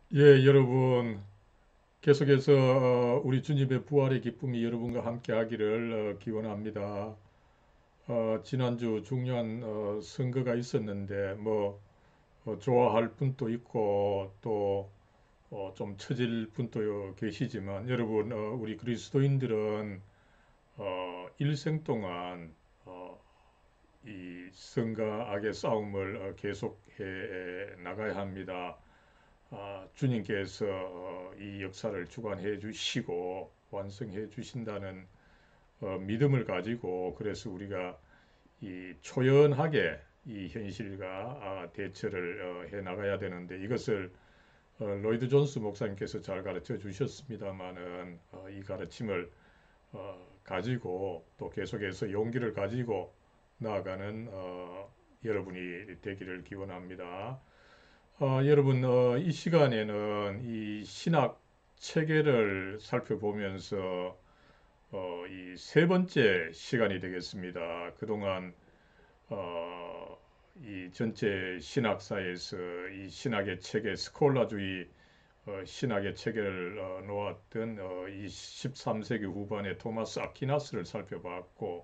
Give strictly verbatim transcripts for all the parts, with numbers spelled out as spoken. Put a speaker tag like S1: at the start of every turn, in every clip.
S1: 예, 여러분, 계속해서 어, 우리 주님의 부활의 기쁨이 여러분과 함께 하기를 어, 기원합니다. 어, 지난주 중요한 어, 선거가 있었는데, 뭐, 어, 좋아할 분도 있고, 또, 어, 좀 처질 분도 계시지만, 여러분, 어, 우리 그리스도인들은 어, 일생 동안 어, 이 선과 악의 싸움을 어, 계속해 나가야 합니다. 아, 주님께서 어, 이 역사를 주관해 주시고 완성해 주신다는 어, 믿음을 가지고 그래서 우리가 이 초연하게 이 현실과 아, 대처를 어, 해 나가야 되는데 이것을 어, 로이드 존스 목사님께서 잘 가르쳐 주셨습니다마는 어, 이 가르침을 어, 가지고 또 계속해서 용기를 가지고 나아가는 어, 여러분이 되기를 기원합니다. 어, 여러분, 어, 이 시간에는 이 신학 체계를 살펴보면서 어, 이 세 번째 시간이 되겠습니다. 그동안 어, 이 전체 신학사에서 이 신학의 체계, 스콜라주의 어, 신학의 체계를 어, 놓았던 어, 이 십삼 세기 후반의 토마스 아퀴나스를 살펴봤고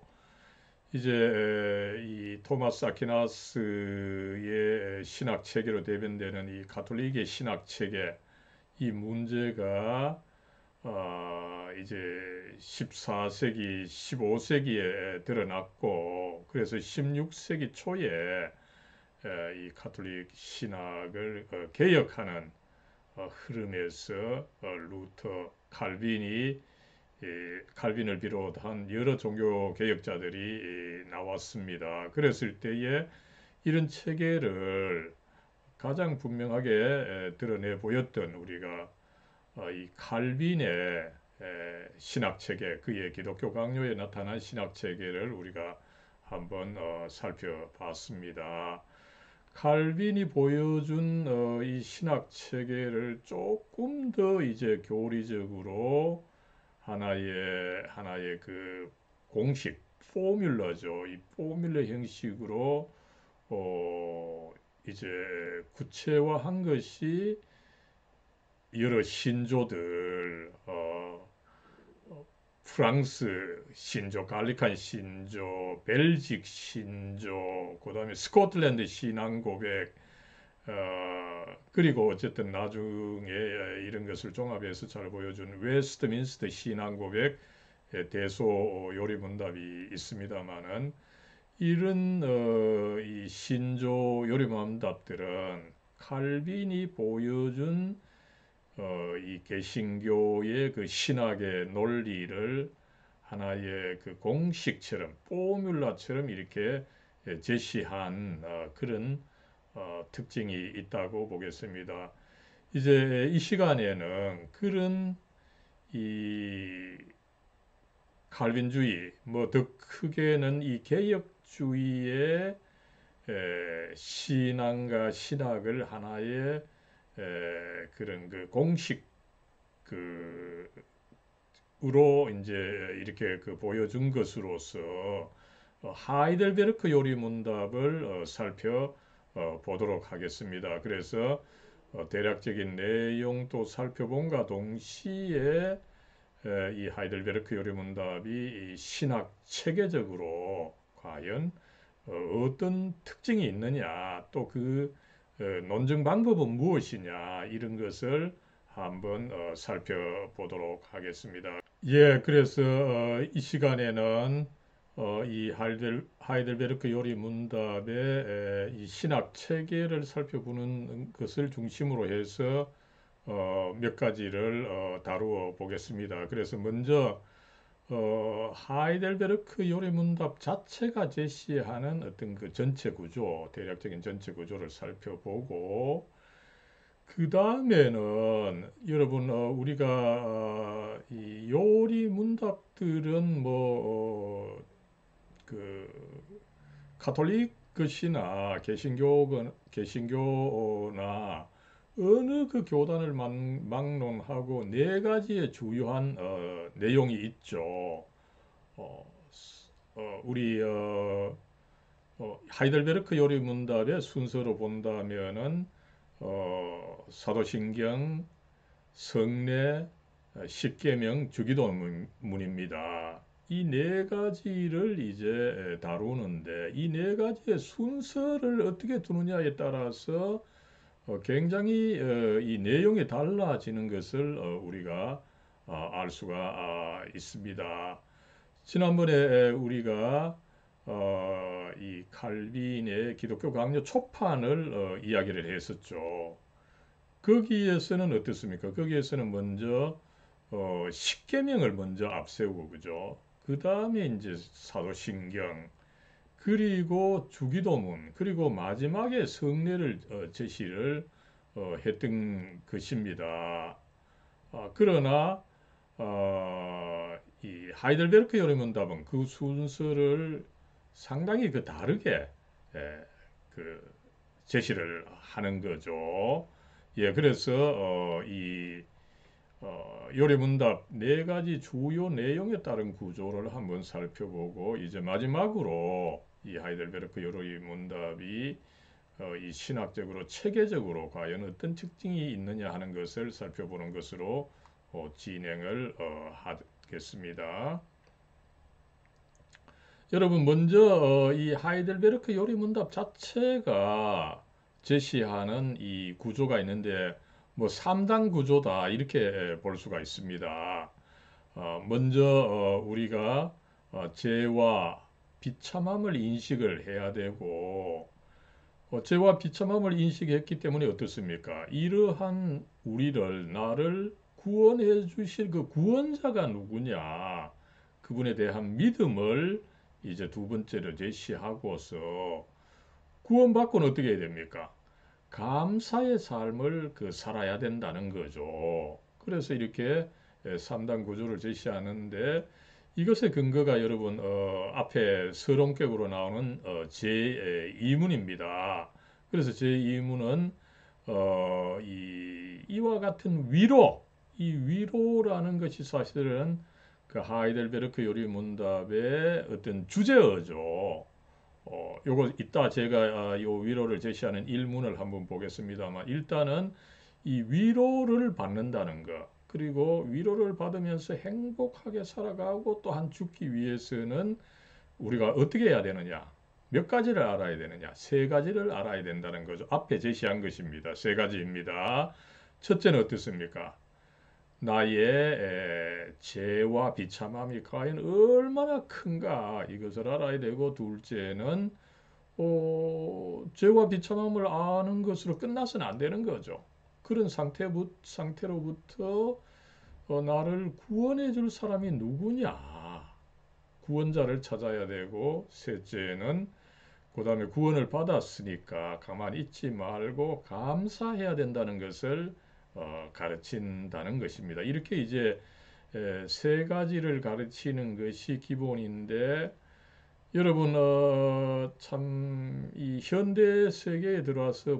S1: 이제 이 토마스 아퀴나스의 신학 체계로 대변되는 이 가톨릭의 신학 체계 이 문제가 어 이제 십사 세기, 십오 세기에 드러났고 그래서 십육 세기 초에 이 가톨릭 신학을 어, 개혁하는 어, 흐름에서 어, 루터, 칼빈이 칼빈을 비롯한 여러 종교 개혁자들이 나왔습니다. 그랬을 때에 이런 체계를 가장 분명하게 드러내 보였던 우리가 어, 이 칼빈의 신학 체계, 그의 기독교 강요에 나타난 신학 체계를 우리가 한번 어, 살펴봤습니다. 칼빈이 보여준 어, 이 신학 체계를 조금 더 이제 교리적으로 하나의 하나의 그 공식 포뮬러죠. 이 포뮬러 형식으로 어 이제 구체화한 것이 여러 신조들 어 프랑스 신조, 갈리칸 신조, 벨직 신조, 그다음에 스코틀랜드 신앙 고백, 어, 그리고 어쨌든 나중에 이런 것을 종합해서 잘 보여준 웨스트민스터 신앙 고백, 대소 요리문답이 있습니다만은 이런 어, 이 신조 요리문답들은 칼빈이 보여준 어, 이 개신교의 그 신학의 논리를 하나의 그 공식처럼 포뮬라처럼 이렇게 제시한 어, 그런 어, 특징이 있다고 보겠습니다. 이제 이 시간에는 그런 이 칼빈주의, 뭐 더 크게는 이 개혁주의의 에, 신앙과 신학을 하나의 에, 그런 그 공식 그 으로 이제 이렇게 그 보여준 것으로서 어, 하이델베르크 요리 문답을 어, 살펴 어, 보도록 하겠습니다. 그래서 어, 대략적인 내용도 살펴본과 동시에 에, 이 하이델베르크 요리 문답이 이 신학 체계적으로 과연 어, 떤 특징이 있느냐, 또 그 논증 방법은 무엇이냐 이런 것을 한번 어, 살펴보도록 하겠습니다. 예, 그래서 어, 이 시간에는 어, 이 하이델, 하이델베르크 요리 문답의 에, 이 신학 체계를 살펴보는 것을 중심으로 해서 어, 몇 가지를 어, 다루어 보겠습니다. 그래서 먼저 어, 하이델베르크 요리 문답 자체가 제시하는 어떤 그 전체 구조, 대략적인 전체 구조를 살펴보고 그 다음에는 여러분 어, 우리가 어, 이 요리 문답들은 뭐 그 가톨릭 것이나 개신교 개신교나 어느 그 교단을 막, 막론하고 네 가지의 주요한 어, 내용이 있죠. 어, 어, 우리 어, 어, 하이델베르크 요리 문답의 순서로 본다면은 어, 사도신경, 성례, 십계명, 주기도문입니다. 이 네 가지를 이제 다루는데 이 네 가지의 순서를 어떻게 두느냐에 따라서 어, 굉장히 어, 이 내용이 달라지는 것을 어, 우리가 어, 알 수가 아, 있습니다. 지난번에 우리가 어, 이 칼빈의 기독교 강요 초판을 어, 이야기를 했었죠. 거기에서는 어떻습니까? 거기에서는 먼저 어, 십계명을 먼저 앞세우고 그죠? 그 다음에 이제 사도신경, 그리고 주기도문, 그리고 마지막에 성례를 어, 제시를 어, 했던 것입니다. 아, 그러나 어, 이 하이델베르크 요리문답은 그 순서를 상당히 그 다르게 예, 그 제시를 하는 거죠. 예, 그래서 어, 이 어, 요리문답 네 가지 주요 내용에 따른 구조를 한번 살펴보고 이제 마지막으로 이 하이델베르크 요리문답이 어, 이 신학적으로 체계적으로 과연 어떤 특징이 있느냐 하는 것을 살펴보는 것으로 어, 진행을 어, 하겠습니다. 여러분 먼저 어, 이 하이델베르크 요리문답 자체가 제시하는 이 구조가 있는데 뭐 삼 단 구조다 이렇게 볼 수가 있습니다. 어, 먼저 어, 우리가 어, 죄와 비참함을 인식을 해야 되고 어, 죄와 비참함을 인식했기 때문에 어떻습니까? 이러한 우리를 나를 구원해 주실 그 구원자가 누구냐? 그분에 대한 믿음을 이제 두 번째로 제시하고서 구원받고는 어떻게 해야 됩니까? 감사의 삶을 그 살아야 된다는 거죠. 그래서 이렇게 삼 단 구조를 제시하는데 이것의 근거가 여러분 어, 앞에 서론격으로 나오는 어, 제이 문입니다. 그래서 제이 문은 어, 이, 이와 같은 위로, 이 위로라는 것이 사실은 그 하이델베르크 요리 문답의 어떤 주제어죠. 어, 요거 이따 제가 아, 요 위로를 제시하는 일문을 한번 보겠습니다만 일단은 이 위로를 받는다는 것 그리고 위로를 받으면서 행복하게 살아가고 또한 죽기 위해서는 우리가 어떻게 해야 되느냐 몇 가지를 알아야 되느냐 세 가지를 알아야 된다는 거죠. 앞에 제시한 것입니다. 세 가지입니다. 첫째는 어떻습니까? 나의 에, 죄와 비참함이 과연 얼마나 큰가 이것을 알아야 되고 둘째는 어, 죄와 비참함을 아는 것으로 끝나서는 안 되는 거죠. 그런 상태부, 상태로부터 어, 나를 구원해 줄 사람이 누구냐? 구원자를 찾아야 되고 셋째는 그 다음에 구원을 받았으니까 가만히 있지 말고 감사해야 된다는 것을 어, 가르친다는 것입니다. 이렇게 이제 에, 세 가지를 가르치는 것이 기본인데 여러분 어, 참 이 현대 세계에 들어와서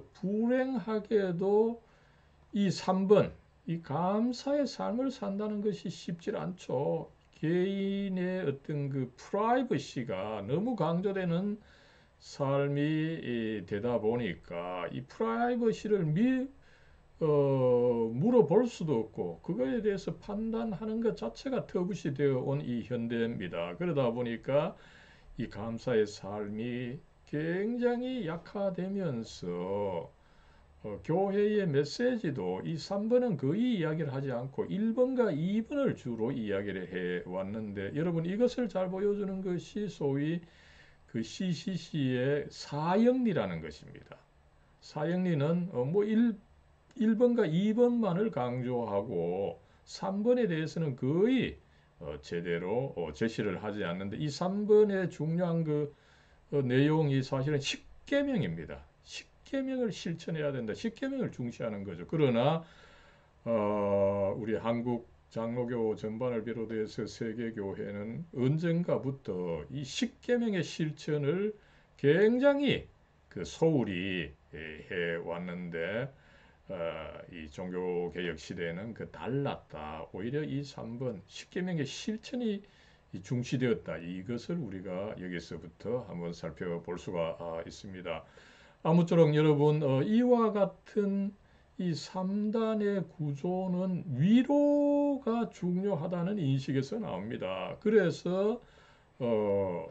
S1: 불행하게도 이 삼 번 이 감사의 삶을 산다는 것이 쉽지 않죠. 개인의 어떤 그 프라이버시가 너무 강조되는 삶이 되다 보니까 이 프라이버시를 미, 어, 물어볼 수도 없고 그거에 대해서 판단하는 것 자체가 터부시 되어 온 이 현대입니다. 그러다 보니까 이 감사의 삶이 굉장히 약화되면서 어, 교회의 메시지도 이 삼 번은 거의 이야기를 하지 않고 일 번과 이 번을 주로 이야기를 해 왔는데 여러분 이것을 잘 보여주는 것이 소위 그 씨씨씨의 사형리라는 것입니다. 사형리는 어, 뭐 일, 일 번과 이 번만을 강조하고 삼 번에 대해서는 거의 어, 제대로 어, 제시를 하지 않는데 이 삼 번의 중요한 그 어, 내용이 사실은 십계명입니다. 십계명을 실천해야 된다. 십계명을 중시하는 거죠. 그러나 어, 우리 한국 장로교 전반을 비롯해서 세계교회는 언젠가부터 이 십계명의 실천을 굉장히 그 소홀히 해 왔는데 어, 이 종교개혁 시대에는 그 달랐다. 오히려 이 삼 번 십계명의 실천이 중시되었다. 이것을 우리가 여기서부터 한번 살펴볼 수가 아, 있습니다. 아무쪼록 여러분 어, 이와 같은 이 삼 단의 구조는 위로가 중요하다는 인식에서 나옵니다. 그래서 어,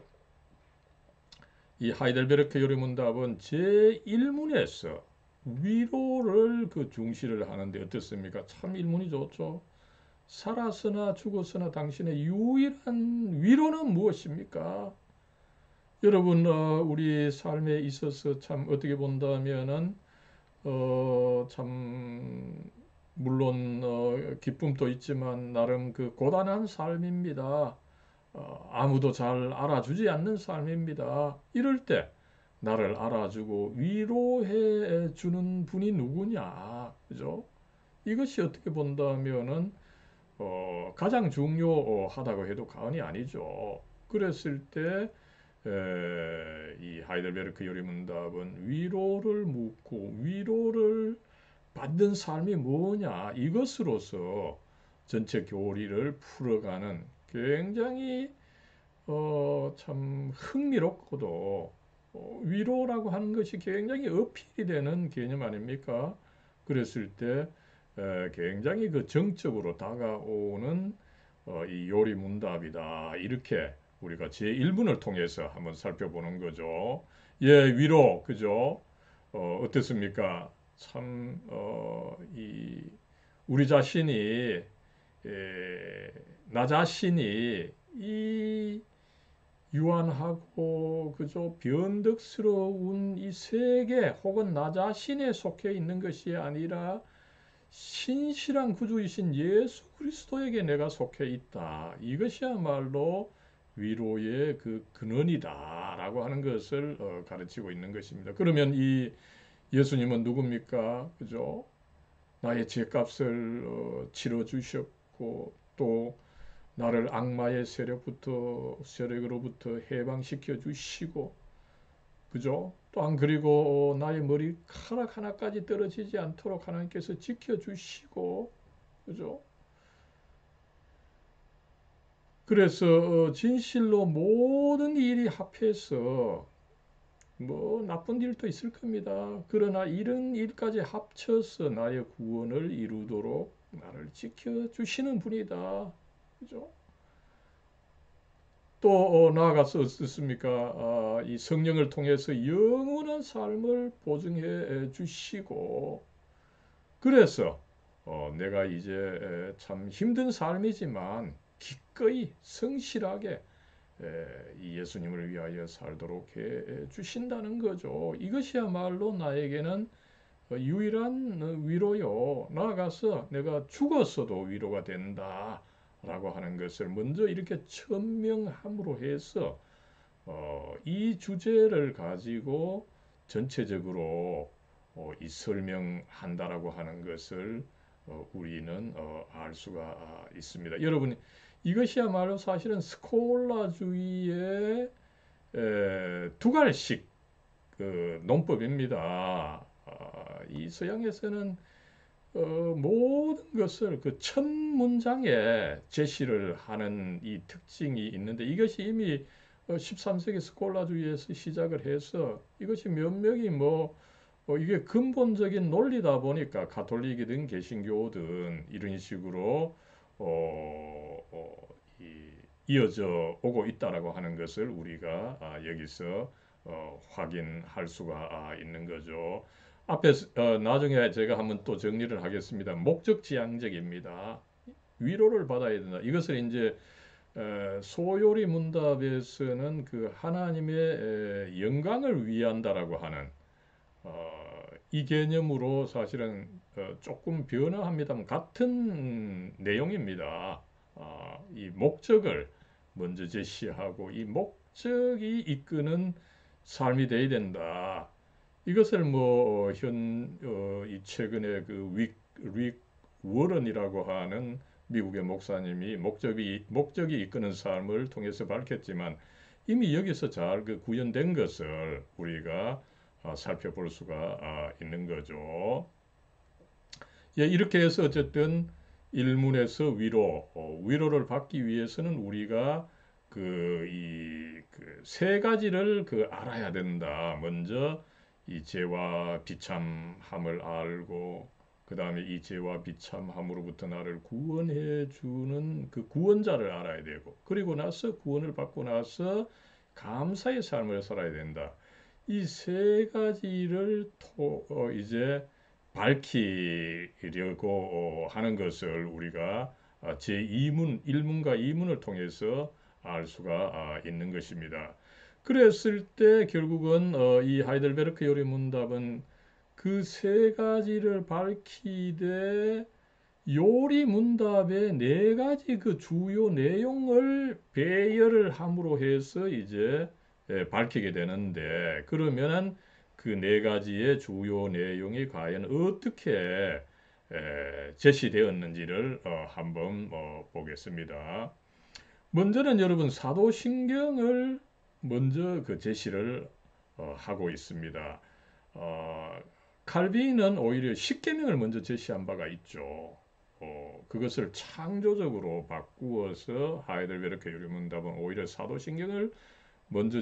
S1: 이 하이델베르크 요리문답은 제일 문에서 위로를 그 중시를 하는데 어떻습니까? 참 일문이 좋죠. 살았으나 죽었으나 당신의 유일한 위로는 무엇입니까? 여러분, 어, 우리 삶에 있어서 참 어떻게 본다면은 어, 참 물론 어, 기쁨도 있지만 나름 그 고단한 삶입니다. 어, 아무도 잘 알아주지 않는 삶입니다. 이럴 때 나를 알아주고 위로해 주는 분이 누구냐, 그죠? 이것이 어떻게 본다면은 어, 가장 중요하다고 해도 과언이 아니죠. 그랬을 때 에, 이 하이델베르크 요리문답은 위로를 묻고 위로를 받는 삶이 뭐냐 이것으로서 전체 교리를 풀어가는 굉장히 어, 참 흥미롭고도 어, 위로라고 하는 것이 굉장히 어필이 되는 개념 아닙니까? 그랬을 때 에, 굉장히 그 정적으로 다가오는 어, 이 요리 문답이다. 이렇게 우리가 제일 분을 통해서 한번 살펴보는 거죠. 예, 위로, 그죠? 어, 어떻습니까? 참, 어, 이, 우리 자신이, 에, 나 자신이 이 유한하고 그저 변덕스러운 이 세계 혹은 나 자신에 속해 있는 것이 아니라 신실한 구주이신 예수 그리스도에게 내가 속해 있다. 이것이야말로 위로의 그 근원이다라고 하는 것을 어, 가르치고 있는 것입니다. 그러면 이 예수님은 누굽니까? 그죠? 나의 죄값을 어, 치러 주셨고 또 나를 악마의 세력부터 세력으로부터 해방시켜 주시고 그죠? 또한 그리고 나의 머리카락 하나까지 떨어지지 않도록 하나님께서 지켜주시고 그죠? 그래서 어, 진실로 모든 일이 합해서 뭐 나쁜 일도 있을 겁니다. 그러나 이런 일까지 합쳐서 나의 구원을 이루도록 나를 지켜주시는 분이다. 그죠? 또 어, 나아가서 어떻습니까? 아, 이 성령을 통해서 영원한 삶을 보증해 주시고 그래서 어, 내가 이제 참 힘든 삶이지만 기꺼이 성실하게 에, 이 예수님을 위하여 살도록 해 주신다는 거죠. 이것이야말로 나에게는 어, 유일한 위로요. 나아가서 내가 죽었어도 위로가 된다. 라고 하는 것을 먼저 이렇게 천명함으로 해서 어, 이 주제를 가지고 전체적으로 어, 이 설명한다라고 하는 것을 어, 우리는 어, 알 수가 있습니다. 여러분 이것이야말로 사실은 스콜라주의의 에, 두갈식 그 논법입니다. 아, 이 서양에서는 어, 모든 것을 그 첫 문장에 제시를 하는 이 특징이 있는데 이것이 이미 십삼 세기 스콜라주의에서 시작을 해서 이것이 몇몇이 뭐 어, 이게 근본적인 논리다 보니까 가톨릭이든 개신교든 이런 식으로 어, 어, 이, 이어져 오고 있다라고 하는 것을 우리가 아, 여기서 어, 확인할 수가 아, 있는 거죠. 앞에 어, 나중에 제가 한번 또 정리를 하겠습니다. 목적지향적입니다. 위로를 받아야 된다. 이것을 이제 에, 소요리 문답에서는 그 하나님의 에, 영광을 위한다라고 하는 어, 이 개념으로 사실은 어, 조금 변화합니다만 같은 내용입니다. 아, 이 목적을 먼저 제시하고 이 목적이 이끄는 삶이 돼야 된다. 이것을 뭐 현 어, 이 최근에 그 윅, 릭 워런이라고 하는 미국의 목사님이 목적이 목적이 이끄는 삶을 통해서 밝혔지만 이미 여기서 잘 그 구현된 것을 우리가 아, 살펴볼 수가 아, 있는 거죠. 예, 이렇게 해서 어쨌든 일문에서 위로, 어, 위로를 받기 위해서는 우리가 그 이 그 세 가지를 그 알아야 된다. 먼저 이 죄와 비참함을 알고 그 다음에 이 죄와 비참함으로부터 나를 구원해 주는 그 구원자를 알아야 되고 그리고 나서 구원을 받고 나서 감사의 삶을 살아야 된다. 이 세 가지를 토, 어, 이제 밝히려고 어, 하는 것을 우리가 아, 제이 문, 일 문과 이 문을 통해서 알 수가 아, 있는 것입니다. 그랬을 때 결국은 어, 이 하이델베르크 요리 문답은 그 세 가지를 밝히되 요리 문답의 네 가지 그 주요 내용을 배열을 함으로 해서 이제 예, 밝히게 되는데 그러면은 그 네 가지의 주요 내용이 과연 어떻게 에, 제시되었는지를 어, 한번 어, 보겠습니다. 먼저는 여러분 사도신경을 먼저 그 제시를 어, 하고 있습니다. 어, 칼빈은 오히려 십계명을 먼저 제시한 바가 있죠. 어, 그것을 창조적으로 바꾸어서 하이델베르크 요리문답은 오히려 사도신경을 먼저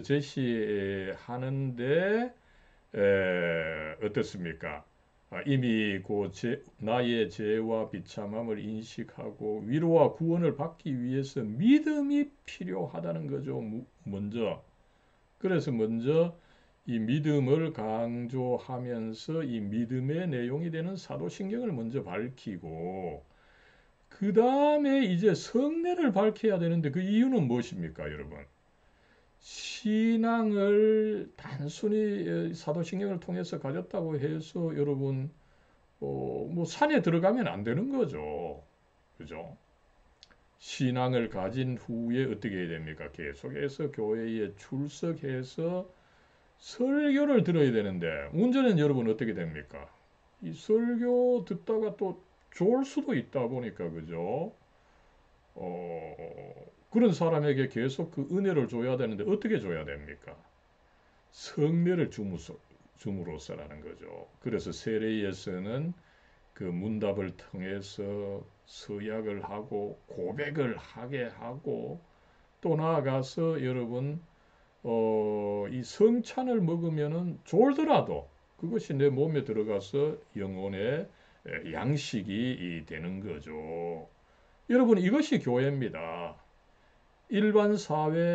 S1: 제시하는데 에, 어떻습니까? 아, 이미 그 제, 나의 죄와 비참함을 인식하고 위로와 구원을 받기 위해서 믿음이 필요하다는 거죠. 먼저. 그래서 먼저 이 믿음을 강조하면서 이 믿음의 내용이 되는 사도신경을 먼저 밝히고 그 다음에 이제 성례를 밝혀야 되는데 그 이유는 무엇입니까, 여러분? 신앙을 단순히 사도신경을 통해서 가졌다고 해서 여러분 어, 뭐 산에 들어가면 안 되는 거죠. 그죠? 신앙을 가진 후에 어떻게 해야 됩니까? 계속해서 교회에 출석해서 설교를 들어야 되는데 문제는 여러분 어떻게 됩니까? 이 설교 듣다가 또 좋을 수도 있다 보니까 그죠? 어, 그런 사람에게 계속 그 은혜를 줘야 되는데 어떻게 줘야 됩니까? 성례를 주무서, 줌으로써라는 거죠. 그래서 세례에서는 그 문답을 통해서 서약을 하고 고백을 하게 하고 또 나아가서 여러분 어, 이 성찬을 먹으면은 졸더라도 그것이 내 몸에 들어가서 영혼의 양식이 되는 거죠. 여러분 이것이 교회입니다. 일반 사회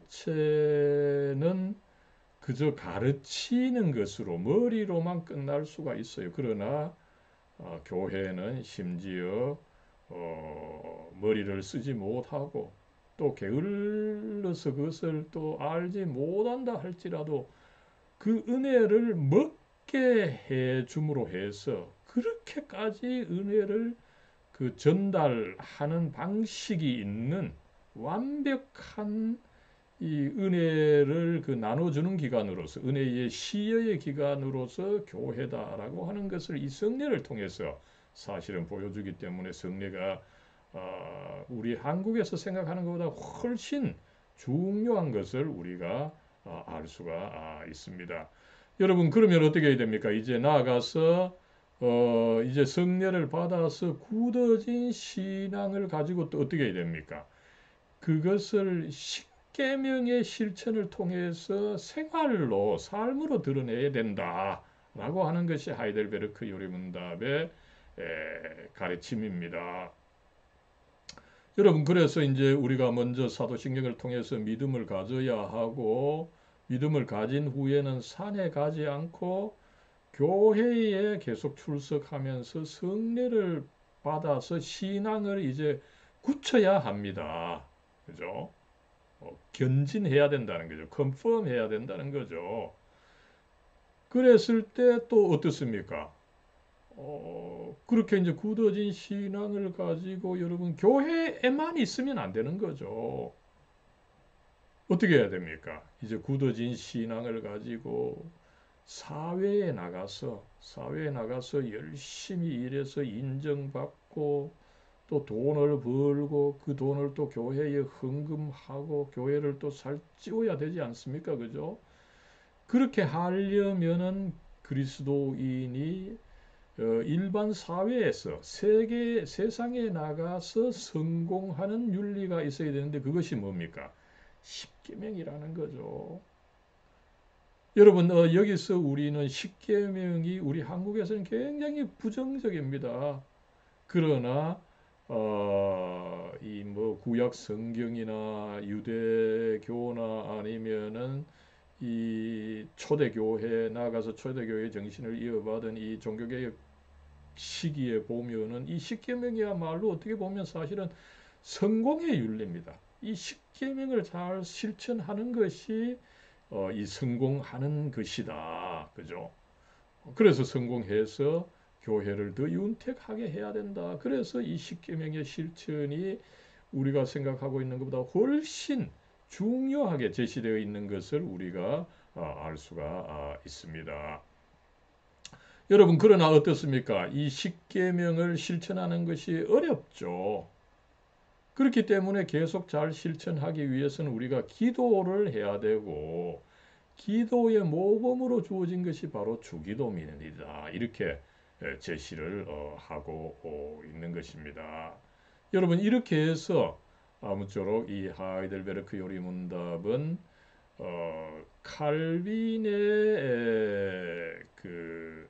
S1: 단체는 그저 가르치는 것으로 머리로만 끝날 수가 있어요. 그러나 어, 교회는 심지어 어, 머리를 쓰지 못하고 또 게을러서 그것을 또 알지 못한다 할지라도 그 은혜를 먹게 해 줌으로 해서 그렇게까지 은혜를 그 전달하는 방식이 있는 완벽한 이 은혜를 그 나눠주는 기관으로서 은혜의 시여의 기관으로서 교회다라고 하는 것을 이 성례를 통해서 사실은 보여주기 때문에 성례가 어, 우리 한국에서 생각하는 것보다 훨씬 중요한 것을 우리가 어, 알 수가 아, 있습니다. 여러분 그러면 어떻게 해야 됩니까? 이제 나아가서 어, 이제 성례를 받아서 굳어진 신앙을 가지고 또 어떻게 해야 됩니까? 그것을 십계명의 실천을 통해서 생활로 삶으로 드러내야 된다라고 하는 것이 하이델베르크 요리문답의 가르침입니다. 여러분 그래서 이제 우리가 먼저 사도신경을 통해서 믿음을 가져야 하고 믿음을 가진 후에는 산에 가지 않고 교회에 계속 출석하면서 성례를 받아서 신앙을 이제 굳혀야 합니다. 그죠? 어, 견진해야 된다는 거죠. 컨펌 해야 된다는 거죠. 그랬을 때 또 어떻습니까? 어, 그렇게 이제 굳어진 신앙을 가지고 여러분 교회에만 있으면 안 되는 거죠. 어떻게 해야 됩니까? 이제 굳어진 신앙을 가지고 사회에 나가서 사회에 나가서 열심히 일해서 인정받고 또 돈을 벌고 그 돈을 또 교회에 헌금하고 교회를 또 살찌워야 되지 않습니까? 그죠? 그렇게 하려면은 그리스도인이 어, 일반 사회에서 세계 세상에 나가서 성공하는 윤리가 있어야 되는데 그것이 뭡니까? 십계명이라는 거죠. 여러분, 어, 여기서 우리는 십계명이 우리 한국에서는 굉장히 부정적입니다. 그러나 어, 이 뭐 구약 성경이나 유대교나 아니면은 이 초대교회 나가서 초대교회 정신을 이어받은 이 종교개혁 시기에 보면은 이 십계명이야말로 어떻게 보면 사실은 성공의 윤리입니다. 이 십계명을 잘 실천하는 것이 어, 이 성공하는 것이다. 그죠? 그래서 성공해서 교회를 더 윤택하게 해야 된다. 그래서 이 십계명의 실천이 우리가 생각하고 있는 것보다 훨씬 중요하게 제시되어 있는 것을 우리가 아, 알 수가 아, 있습니다. 여러분, 그러나 어떻습니까? 이 십계명을 실천하는 것이 어렵죠. 그렇기 때문에 계속 잘 실천하기 위해서는 우리가 기도를 해야 되고, 기도의 모범으로 주어진 것이 바로 주기도문이다. 이렇게 제시를 어, 하고 어, 있는 것입니다. 여러분, 이렇게 해서 아무쪼록 이 하이델베르크 요리문답은 어, 칼빈의 그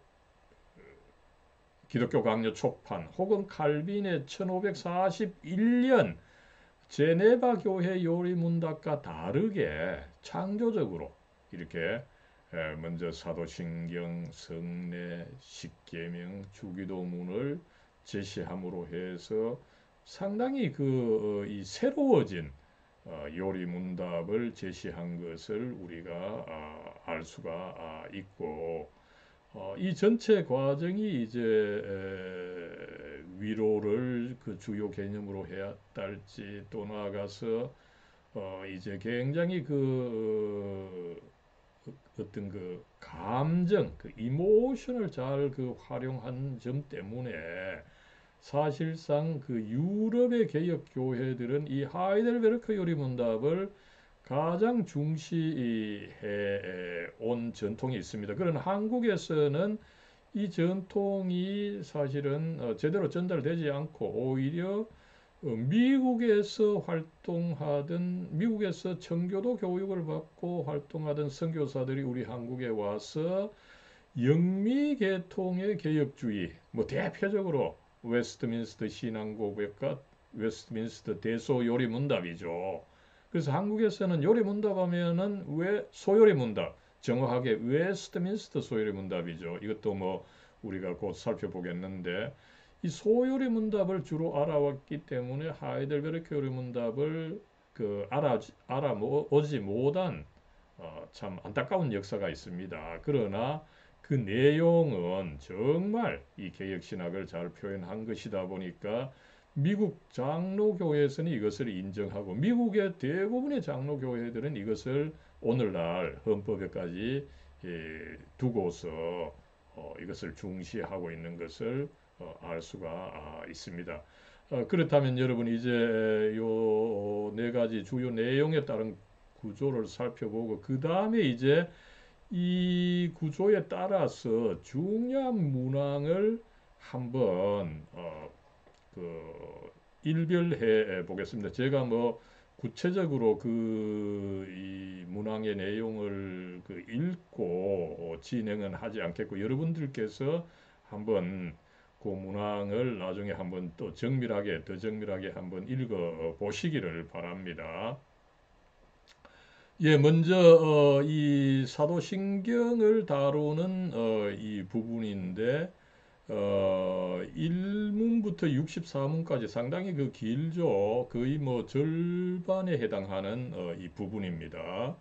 S1: 기독교 강요 초판 혹은 칼빈의 천오백사십일 년 제네바 교회 요리문답과 다르게 창조적으로 이렇게 먼저 사도신경, 성례, 십계명, 주기도문을 제시함으로 해서 상당히 그 이 새로워진 어, 요리문답을 제시한 것을 우리가 아, 알 수가 아, 있고 어, 이 전체 과정이 이제 에, 위로를 그 주요 개념으로 해야 할지 또 나아가서 어, 이제 굉장히 그 어, 어떤 그 감정, 그 이모션을 잘 그 활용한 점 때문에 사실상 그 유럽의 개혁 교회들은 이 하이델베르크 요리문답을 가장 중시해 온 전통이 있습니다. 그러나 한국에서는 이 전통이 사실은 어, 제대로 전달되지 않고 오히려 어, 미국에서 활동하던 미국에서 청교도 교육을 받고 활동하던 선교사들이 우리 한국에 와서 영미계통의 개혁주의, 뭐 대표적으로 웨스트민스터 신앙고백과 웨스트민스터 대소요리문답이죠. 그래서 한국에서는 요리문답 하면은 왜 소요리문답, 정확하게 웨스트민스터 소요리문답이죠. 이것도 뭐 우리가 곧 살펴보겠는데 이 소요리문답을 주로 알아왔기 때문에 하이델베르크 요리문답을 그 알아 알아오지 못한 어, 참 안타까운 역사가 있습니다. 그러나 그 내용은 정말 이 개혁신학을 잘 표현한 것이다 보니까 미국 장로교회에서는 이것을 인정하고 미국의 대부분의 장로교회들은 이것을 오늘날 헌법에까지 예, 두고서 어, 이것을 중시하고 있는 것을 어, 알 수가 아, 있습니다. 어, 그렇다면 여러분 이제 요 네 가지 주요 내용에 따른 구조를 살펴보고 그 다음에 이제 이 구조에 따라서 중요한 문항을 한번 어, 그 일별해 보겠습니다. 제가 뭐 구체적으로 그 이 문항의 내용을 그 읽고 진행은 하지 않겠고 여러분들께서 한번 그 문항을 나중에 한번 또 정밀하게 더 정밀하게 한번 읽어 보시기를 바랍니다. 예, 먼저 어, 이 사도신경을 다루는 어, 이 부분인데 어, 일 문부터 육십사 문까지 상당히 그 길죠. 거의 뭐 절반에 해당하는 어, 이 부분입니다.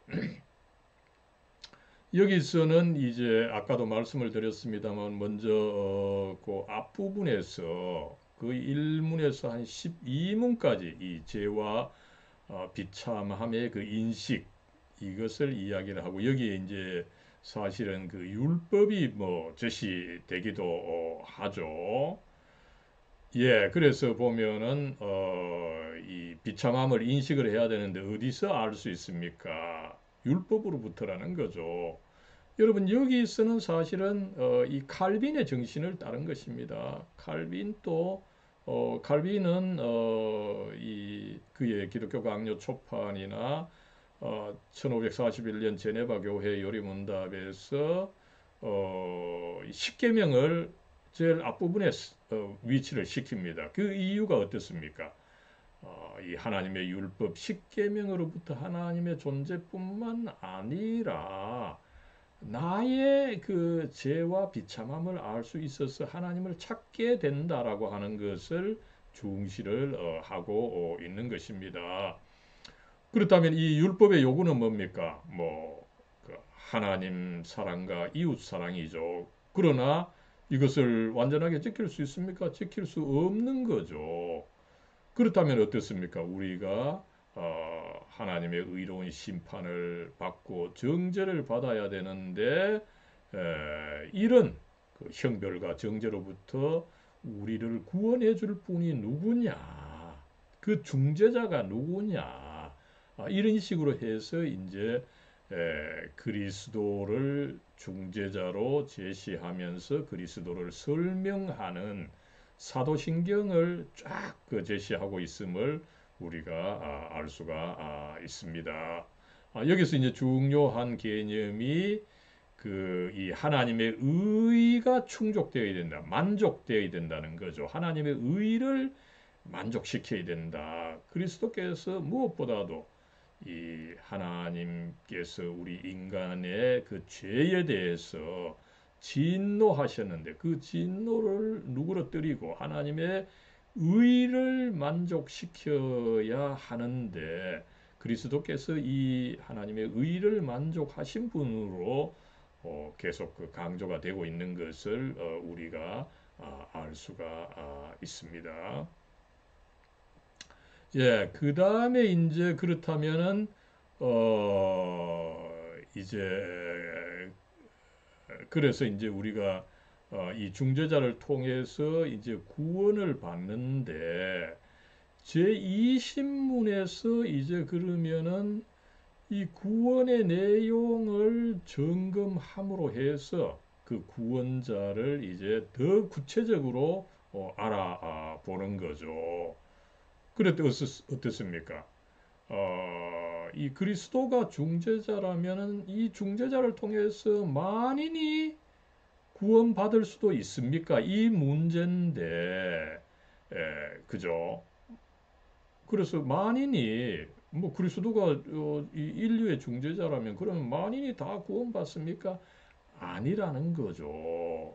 S1: 여기서는 이제 아까도 말씀을 드렸습니다만 먼저 어, 그 앞부분에서 그 일 문에서 한 십이 문까지 이 죄와 어, 비참함의 그 인식 이것을 이야기를 하고 여기에 이제 사실은 그 율법이 뭐 제시되기도 어, 하죠. 예, 그래서 보면은 어, 이 비참함을 인식을 해야 되는데 어디서 알 수 있습니까? 율법으로부터라는 거죠. 여러분 여기서는 사실은 어, 이 칼빈의 정신을 따른 것입니다. 칼빈 또 어, 칼빈은 어, 이 그의 기독교 강요 초판이나 어, 천오백사십일 년 제네바 교회 요리문답에서 어, 십계명을 제일 앞부분에 어, 위치를 시킵니다. 그 이유가 어떻습니까? 어, 이 하나님의 율법 십계명으로부터 하나님의 존재뿐만 아니라 나의 그 죄와 비참함을 알 수 있어서 하나님을 찾게 된다라고 하는 것을 중시를 어, 하고 어, 있는 것입니다. 그렇다면 이 율법의 요구는 뭡니까? 뭐, 그 하나님 사랑과 이웃 사랑이죠. 그러나 이것을 완전하게 지킬 수 있습니까? 지킬 수 없는 거죠. 그렇다면 어떻습니까? 우리가 어, 하나님의 의로운 심판을 받고 정죄를 받아야 되는데 에, 이런 그 형벌과 정죄로부터 우리를 구원해 줄 분이 누구냐? 그 중재자가 누구냐? 아, 이런 식으로 해서 이제 에, 그리스도를 중재자로 제시하면서 그리스도를 설명하는 사도신경을 쫙그 제시하고 있음을 우리가 아, 알 수가 아, 있습니다. 아, 여기서 이제 중요한 개념이 그 이 하나님의 의가 충족되어야 된다, 만족되어야 된다는 거죠. 하나님의 의를 만족시켜야 된다. 그리스도께서 무엇보다도 이 하나님께서 우리 인간의 그 죄에 대해서 진노하셨는데 그 진노를 누그러뜨리고 하나님의 의를 만족시켜야 하는데 그리스도께서 이 하나님의 의를 만족하신 분으로 어, 계속 그 강조가 되고 있는 것을 어, 우리가 아, 알 수가 아, 있습니다. 예, 그 다음에 이제 그렇다면은 어 이제 그래서 이제 우리가 어, 이 중재자를 통해서 이제 구원을 받는데 제이 신문에서 이제 그러면은 이 구원의 내용을 점검함으로 해서 그 구원자를 이제 더 구체적으로 어, 알아보는 거죠. 그랬더니 어떻습니까? 어, 이 그리스도가 중재자라면은 이 중재자를 통해서 만인이 구원받을 수도 있습니까? 이 문제인데, 에, 그죠? 그래서 만인이 뭐 그리스도가 어, 이 인류의 중재자라면 그러면 만인이 다 구원받습니까? 아니라는 거죠.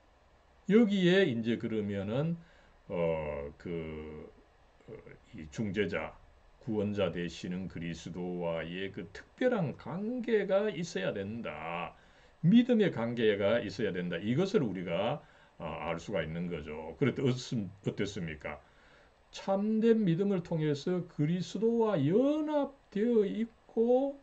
S1: 여기에 이제 그러면은 어, 그, 어, 이 중재자, 구원자 되시는 그리스도와의 그 특별한 관계가 있어야 된다. 믿음의 관계가 있어야 된다. 이것을 우리가 아, 알 수가 있는 거죠. 그랬더니 어떻습니까? 참된 믿음을 통해서 그리스도와 연합되어 있고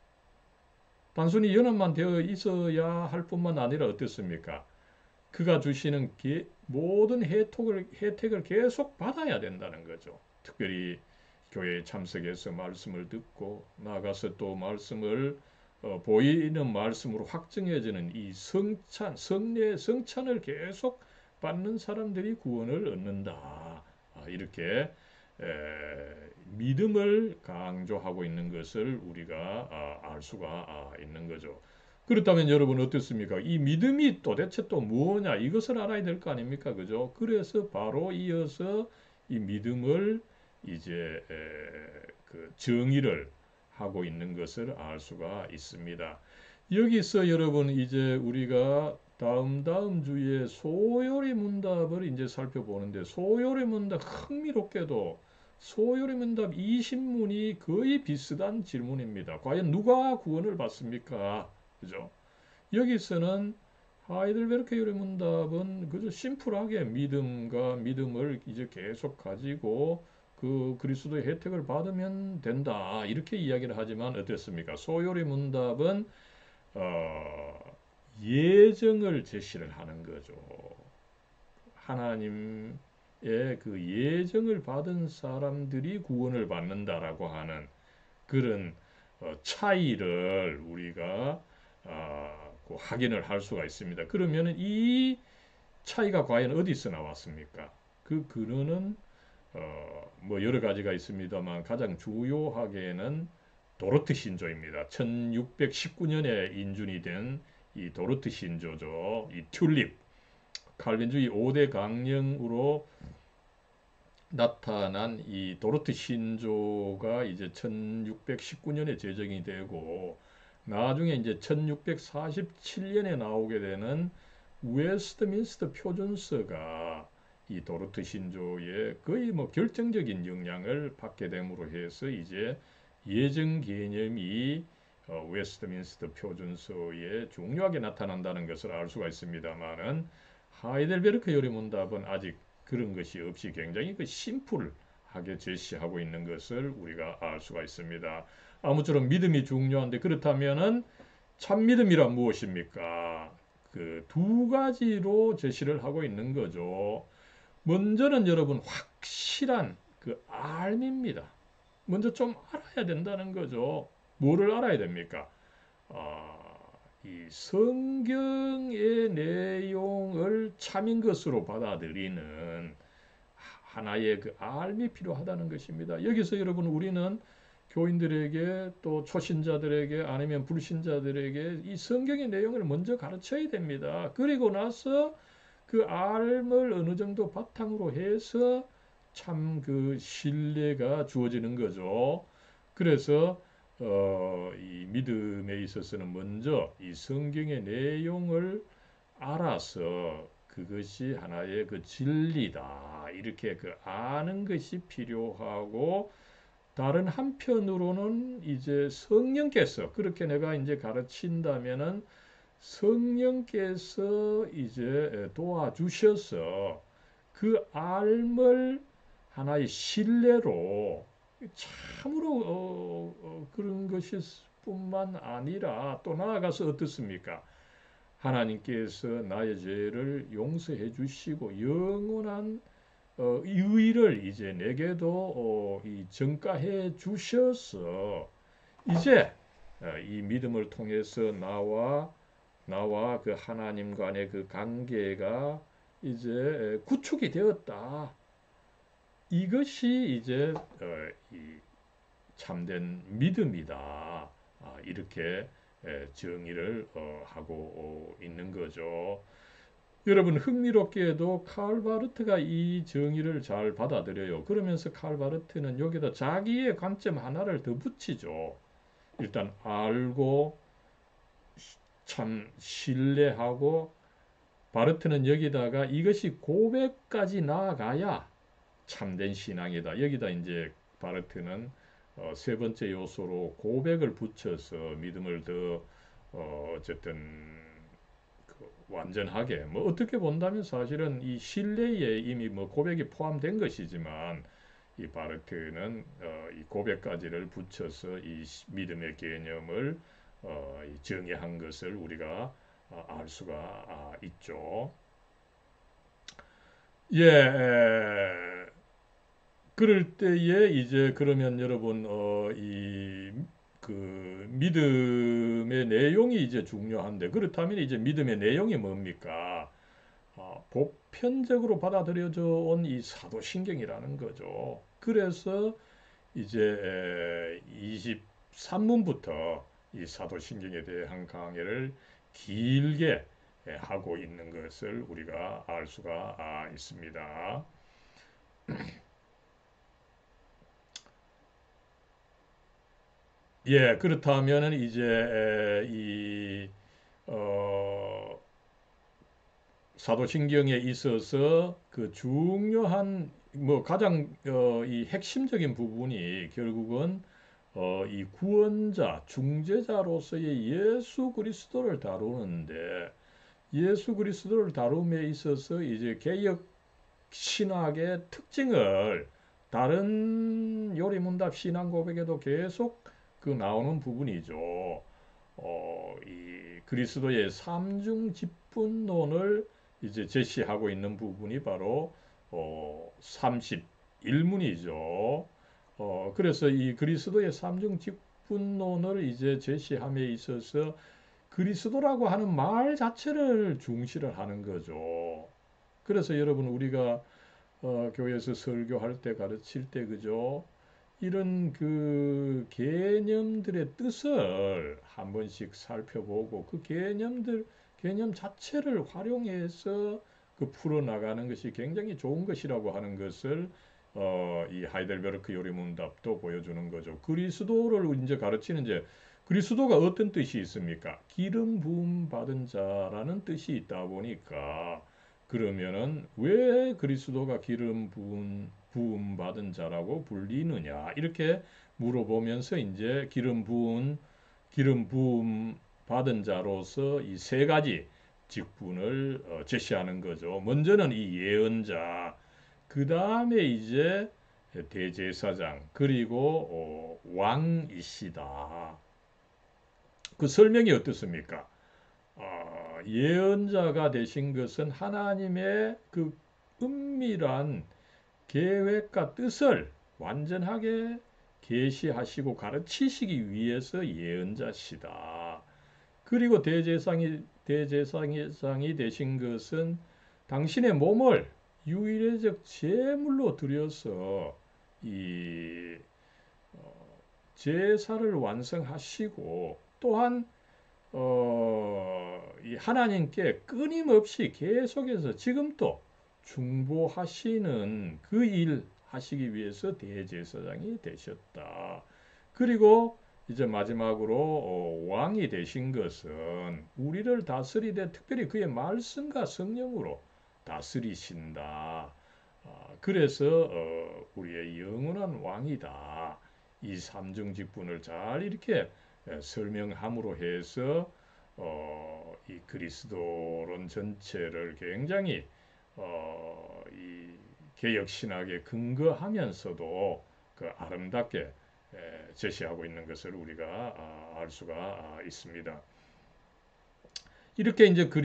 S1: 단순히 연합만 되어 있어야 할 뿐만 아니라 어떻습니까? 그가 주시는 게, 모든 혜택을, 혜택을 계속 받아야 된다는 거죠. 특별히 교회에 참석해서 말씀을 듣고 나가서 또 말씀을 어, 보이는 말씀으로 확증해지는 이 성찬, 성례, 성찬을 계속 받는 사람들이 구원을 얻는다. 아, 이렇게 에, 믿음을 강조하고 있는 것을 우리가 아, 알 수가 아, 있는 거죠. 그렇다면 여러분 어떻습니까? 이 믿음이 도대체 또 무엇냐? 이것을 알아야 될 거 아닙니까? 그죠? 그래서 바로 이어서 이 믿음을 이제 에, 그 정의를 하고 있는 것을 알 수가 있습니다. 여기서 여러분 이제 우리가 다음 다음 주에 소요리 문답을 이제 살펴보는데 소요리 문답 흥미롭게도 소요리 문답 이십 문이 거의 비슷한 질문입니다. 과연 누가 구원을 받습니까? 그죠? 여기서는 하이델베르크 요리 문답은 그저 심플하게 믿음과 믿음을 이제 계속 가지고 그 그리스도의 혜택을 받으면 된다. 이렇게 이야기를 하지만 어땠습니까? 소요리 문답은 어, 예정을 제시를 하는 거죠. 하나님의 그 예정을 받은 사람들이 구원을 받는다라고 하는 그런 어, 차이를 우리가 아, 그 확인을 할 수가 있습니다. 그러면 이 차이가 과연 어디서 나왔습니까? 그 근원은 어, 뭐 여러 가지가 있습니다만 가장 주요하게는 도르트 신조입니다. 천육백십구 년에 인준이 된 이 도르트 신조죠. 이 튤립, 칼빈주의 오 대 강령으로 나타난 이 도르트 신조가 이제 천육백십구 년에 제정이 되고, 나중에 이제 천육백사십칠 년에 나오게 되는 웨스트민스터 표준서가 이 도르트 신조에 거의 뭐 결정적인 영향을 받게 됨으로 해서 이제 예정 개념이 어, 웨스트민스터 표준서에 중요하게 나타난다는 것을 알 수가 있습니다만은, 하이델베르크 요리문답은 아직 그런 것이 없이 굉장히 그 심플하게 제시하고 있는 것을 우리가 알 수가 있습니다. 아무쪼록 믿음이 중요한데, 그렇다면은 참 믿음이란 무엇입니까? 그 두 가지로 제시를 하고 있는 거죠. 먼저는 여러분 확실한 그 알입니다. 먼저 좀 알아야 된다는 거죠. 뭐를 알아야 됩니까? 아, 이 성경의 내용을 참인 것으로 받아들이는 하나의 그 알미 필요하다는 것입니다. 여기서 여러분 우리는 교인들에게 또 초신자들에게 아니면 불신자들에게 이 성경의 내용을 먼저 가르쳐야 됩니다. 그리고 나서 그 알을 어느 정도 바탕으로 해서 참 그 신뢰가 주어지는 거죠. 그래서 어, 이 믿음에 있어서는 먼저 이 성경의 내용을 알아서 그것이 하나의 그 진리다, 이렇게 그 아는 것이 필요하고, 다른 한편으로는 이제 성령께서 그렇게 내가 이제 가르친다면은 성령께서 이제 도와주셔서 그 알을 하나의 신뢰로 참으로 어, 어, 그런 것일 뿐만 아니라 또 나아가서 어떻습니까? 하나님께서 나의 죄를 용서해 주시고 영원한 어, 의를 이제 내게도 어, 이 전가해 주셔서 이제 어, 이 믿음을 통해서 나와 나와 그 하나님 간의 그 관계가 이제 구축이 되었다. 이것이 이제 어, 이 참된 믿음이다. 아, 이렇게 에, 정의를 어, 하고 어, 있는 거죠. 여러분 흥미롭게도 칼 바르트가 이 정의를 잘 받아들여요. 그러면서 칼 바르트는 여기다 자기의 관점 하나를 더 붙이죠. 일단 알고 참 신뢰하고, 바르트는 여기다가 이것이 고백까지 나아가야 참된 신앙이다. 여기다 이제 바르트는 어, 세 번째 요소로 고백을 붙여서 믿음을 더 어, 어쨌든 그 완전하게, 뭐 어떻게 본다면 사실은 이 신뢰에 이미 뭐 고백이 포함된 것이지만, 이 바르트는 어, 이 고백까지를 붙여서 이 믿음의 개념을 어, 정의한 것을 우리가 어, 알 수가 아, 있죠. 예, 그럴 때에 이제 그러면 여러분 어, 이 그 믿음의 내용이 이제 중요한데, 그렇다면 이제 믿음의 내용이 뭡니까? 아, 보편적으로 받아들여져 온 이 사도신경이라는 거죠. 그래서 이제 이십삼 문부터 이 사도신경에 대한 강의를 길게 하고 있는 것을 우리가 알 수가 아, 있습니다. 예, 그렇다면은 이제 이 어, 사도신경에 있어서 그 중요한 뭐 가장 어, 이 핵심적인 부분이 결국은 어, 이 구원자, 중재자로서의 예수 그리스도를 다루는데, 예수 그리스도를 다룸에 있어서 이제 개역 신학의 특징을 다른 요리문답 신앙 고백에도 계속 그 나오는 부분이죠. 어, 이 그리스도의 삼중 직분론을 이제 제시하고 있는 부분이 바로 어, 삼십일 문이죠. 어, 그래서 이 그리스도의 삼중 직분론을 이제 제시함에 있어서 그리스도라고 하는 말 자체를 중시를 하는 거죠. 그래서 여러분 우리가 어, 교회에서 설교할 때 가르칠 때 그죠? 이런 그 개념들의 뜻을 한 번씩 살펴보고 그 개념들, 개념 자체를 활용해서 그 풀어나가는 것이 굉장히 좋은 것이라고 하는 것을 어, 이 하이델베르크 요리문답도 보여주는 거죠. 그리스도를 이제 가르치는 이제 그리스도가 어떤 뜻이 있습니까? 기름 부음 받은 자라는 뜻이 있다 보니까 그러면은 왜 그리스도가 기름 부음, 부음 받은 자라고 불리느냐 이렇게 물어보면서 이제 기름 부은 기름 부음 받은 자로서 이 세 가지 직분을 어, 제시하는 거죠. 먼저는 이 예언자, 그 다음에 이제 대제사장, 그리고 어, 왕이시다. 그 설명이 어떻습니까? 어, 예언자가 되신 것은 하나님의 그 은밀한 계획과 뜻을 완전하게 계시하시고 가르치시기 위해서 예언자시다. 그리고 대제사장이 대제사장이 되신 것은 당신의 몸을 유일적 제물로 드려서 이 어, 제사를 완성하시고 또한 어, 이 하나님께 끊임없이 계속해서 지금도 중보하시는 그 일 하시기 위해서 대제사장이 되셨다. 그리고 이제 마지막으로 어, 왕이 되신 것은 우리를 다스리되 특별히 그의 말씀과 성령으로 다스리신다. 아, 그래서 어, 우리의 영원한 왕이다. 이 삼중 직분을 잘 이렇게 예, 설명함으로 해서 어, 이 그리스도론 전체를 굉장히 어, 이 개혁 신학에 근거하면서도 그 아름답게 에, 제시하고 있는 것을 우리가 아, 알 수가 아, 있습니다. 이렇게 이제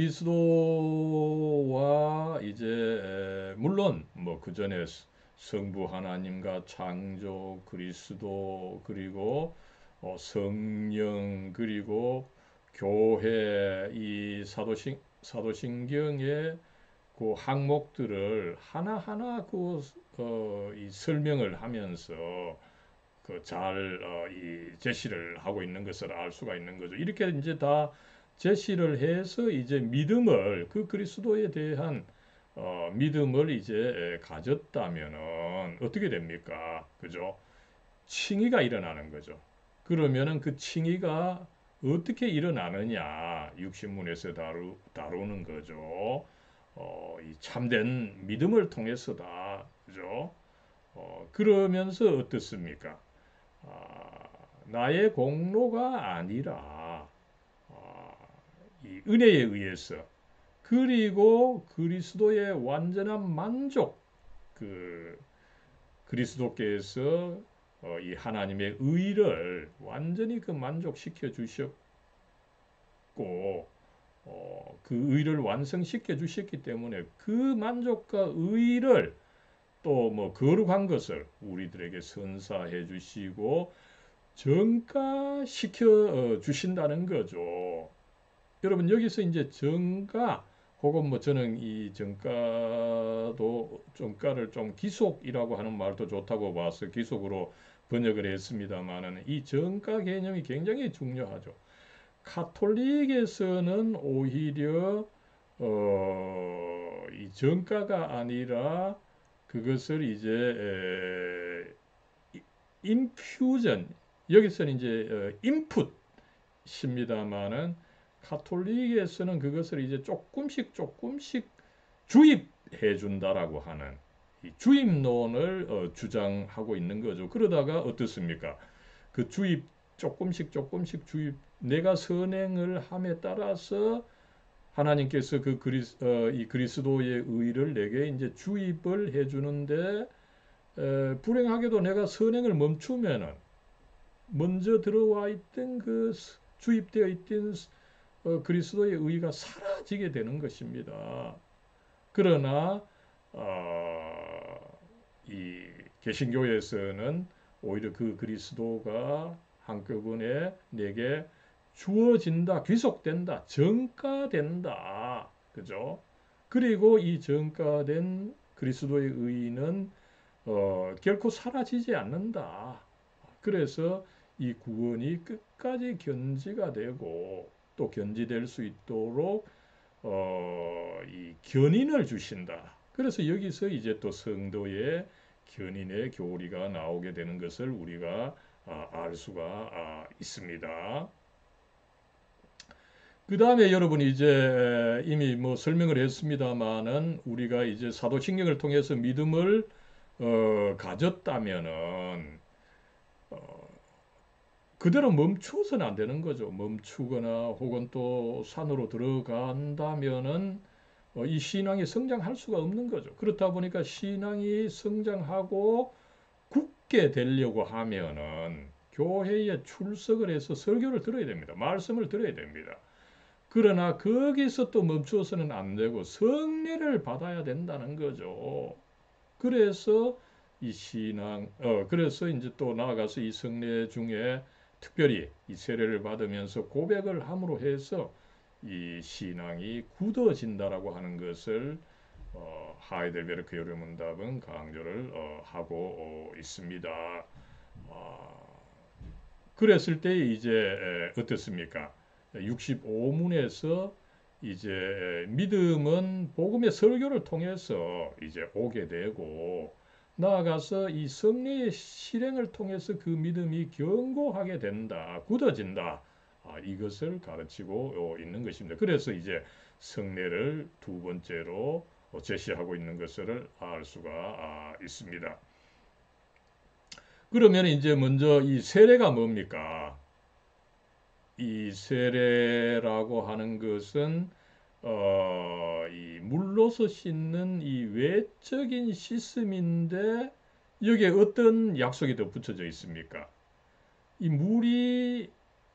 S1: 그리스도와 이제 에, 물론 뭐 그 전에 성부 하나님과 창조 그리스도 그리고 어, 성령 그리고 교회 이 사도신 사도신경의 그 항목들을 하나하나 그 어, 이 설명을 하면서 그 잘 어, 이 제시를 하고 있는 것을 알 수가 있는 거죠. 이렇게 이제 다 제시를 해서 이제 믿음을 그 그리스도에 대한 어, 믿음을 이제 가졌다면은 어떻게 됩니까? 그죠? 칭의가 일어나는 거죠. 그러면은 그 칭의가 어떻게 일어나느냐? 육신문에서 다루, 다루는 거죠. 어, 이 참된 믿음을 통해서다. 그죠? 어, 그러면서 어떻습니까? 아, 나의 공로가 아니라 아, 이 은혜에 의해서 그리고 그리스도의 완전한 만족 그 그리스도께서 어, 이 하나님의 의를 완전히 그 만족시켜 주셨고 어, 그 의를 완성시켜 주셨기 때문에 그 만족과 의를 또 뭐 거룩한 것을 우리들에게 선사해 주시고 정가시켜 어, 주신다는 거죠. 여러분 여기서 이제 정가 혹은 뭐 저는 이 정가도 정가를 좀 기속이라고 하는 말도 좋다고 봐서 기속으로 번역을 했습니다만은 이 정가 개념이 굉장히 중요하죠. 카톨릭에서는 오히려 어, 이 정가가 아니라 그것을 이제 에, 인퓨전 여기서는 이제 어, 인풋입니다만은 카톨릭에서는 그것을 이제 조금씩 조금씩 주입해 준다라고 하는 이 주입론을 어, 주장하고 있는 거죠. 그러다가 어떻습니까? 그 주입 조금씩 조금씩 주입 내가 선행을 함에 따라서 하나님께서 그 그리스, 어, 이 그리스도의 의를 내게 이제 주입을 해 주는데 에, 불행하게도 내가 선행을 멈추면은 먼저 들어와 있던 그 주입되어 있던 어, 그리스도의 의가 사라지게 되는 것입니다. 그러나 어, 이 개신교에서는 오히려 그 그리스도가 한꺼번에 내게 주어진다, 귀속된다, 정가된다. 그죠? 그리고 이 정가된 그리스도의 의는 어, 결코 사라지지 않는다. 그래서 이 구원이 끝까지 견지가 되고 또 견지될 수 있도록 어, 이 견인을 주신다. 그래서 여기서 이제 또 성도의 견인의 교리가 나오게 되는 것을 우리가 아, 알 수가 아, 있습니다. 그 다음에 여러분 이제 이미 뭐 설명을 했습니다마는 우리가 이제 사도신경을 통해서 믿음을 어, 가졌다면은 어, 그대로 멈추어서는 안 되는 거죠. 멈추거나 혹은 또 산으로 들어간다면은 어, 이 신앙이 성장할 수가 없는 거죠. 그렇다 보니까 신앙이 성장하고 굳게 되려고 하면은 교회에 출석을 해서 설교를 들어야 됩니다. 말씀을 들어야 됩니다. 그러나 거기서 또 멈추어서는 안 되고 성례를 받아야 된다는 거죠. 그래서 이 신앙, 어, 그래서 이제 또 나아가서 이 성례 중에 특별히 이 세례를 받으면서 고백을 함으로 해서 이 신앙이 굳어진다라고 하는 것을 어, 하이델베르크 요르문답은 강조를 어, 하고 어, 있습니다. 어, 그랬을 때 이제 에, 어떻습니까? 육십오 문에서 이제 믿음은 복음의 설교를 통해서 이제 오게 되고 나아가서 이 성례의 실행을 통해서 그 믿음이 견고하게 된다, 굳어진다. 아, 이것을 가르치고 있는 것입니다. 그래서 이제 성례를 두 번째로 제시하고 있는 것을 알 수가 아, 있습니다. 그러면 이제 먼저 이 세례가 뭡니까? 이 세례라고 하는 것은 어, 이 물로서 씻는 이 외적인 씻음인데 여기에 어떤 약속이 더 붙여져 있습니까? 이 물이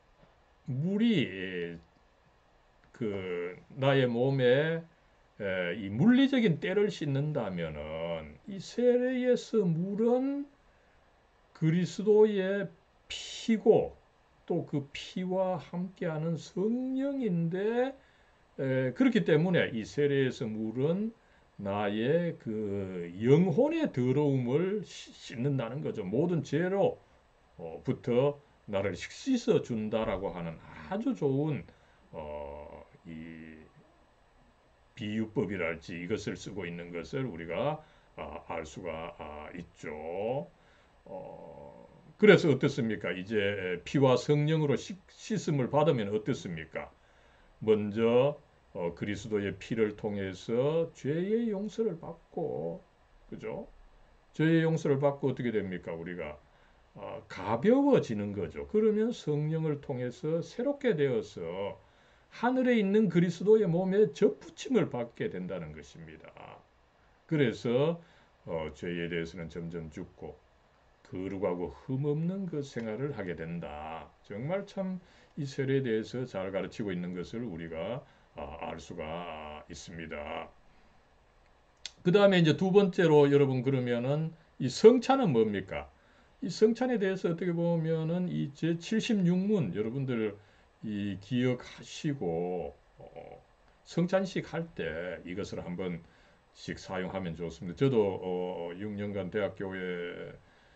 S1: 물이 그 나의 몸에 에, 이 물리적인 때를 씻는다면은 이 세례에서 물은 그리스도의 피고 또 그 피와 함께하는 성령인데 에, 그렇기 때문에 이 세례에서 물은 나의 그 영혼의 더러움을 씻는다는 거죠. 모든 죄로부터 나를 씻어 준다라고 하는 아주 좋은 어, 이 비유법이랄지 이것을 쓰고 있는 것을 우리가 아, 알 수가 아, 있죠. 어, 그래서 어떻습니까? 이제 피와 성령으로 씻, 씻음을 받으면 어떻습니까? 먼저 어, 그리스도의 피를 통해서 죄의 용서를 받고, 그죠? 죄의 용서를 받고 어떻게 됩니까? 우리가 어, 가벼워지는 거죠. 그러면 성령을 통해서 새롭게 되어서 하늘에 있는 그리스도의 몸에 접붙임을 받게 된다는 것입니다. 그래서 어, 죄에 대해서는 점점 죽고 거룩하고 흠없는 그 생활을 하게 된다. 정말 참 이 세례에 대해서 잘 가르치고 있는 것을 우리가 아, 알 수가 있습니다. 그 다음에 이제 두 번째로 여러분 그러면은 이 성찬은 뭡니까? 이 성찬에 대해서 어떻게 보면은 이 제칠십육 문 여러분들 이 기억하시고 어, 성찬식 할 때 이것을 한번씩 사용하면 좋습니다. 저도 어, 육 년간 대학교에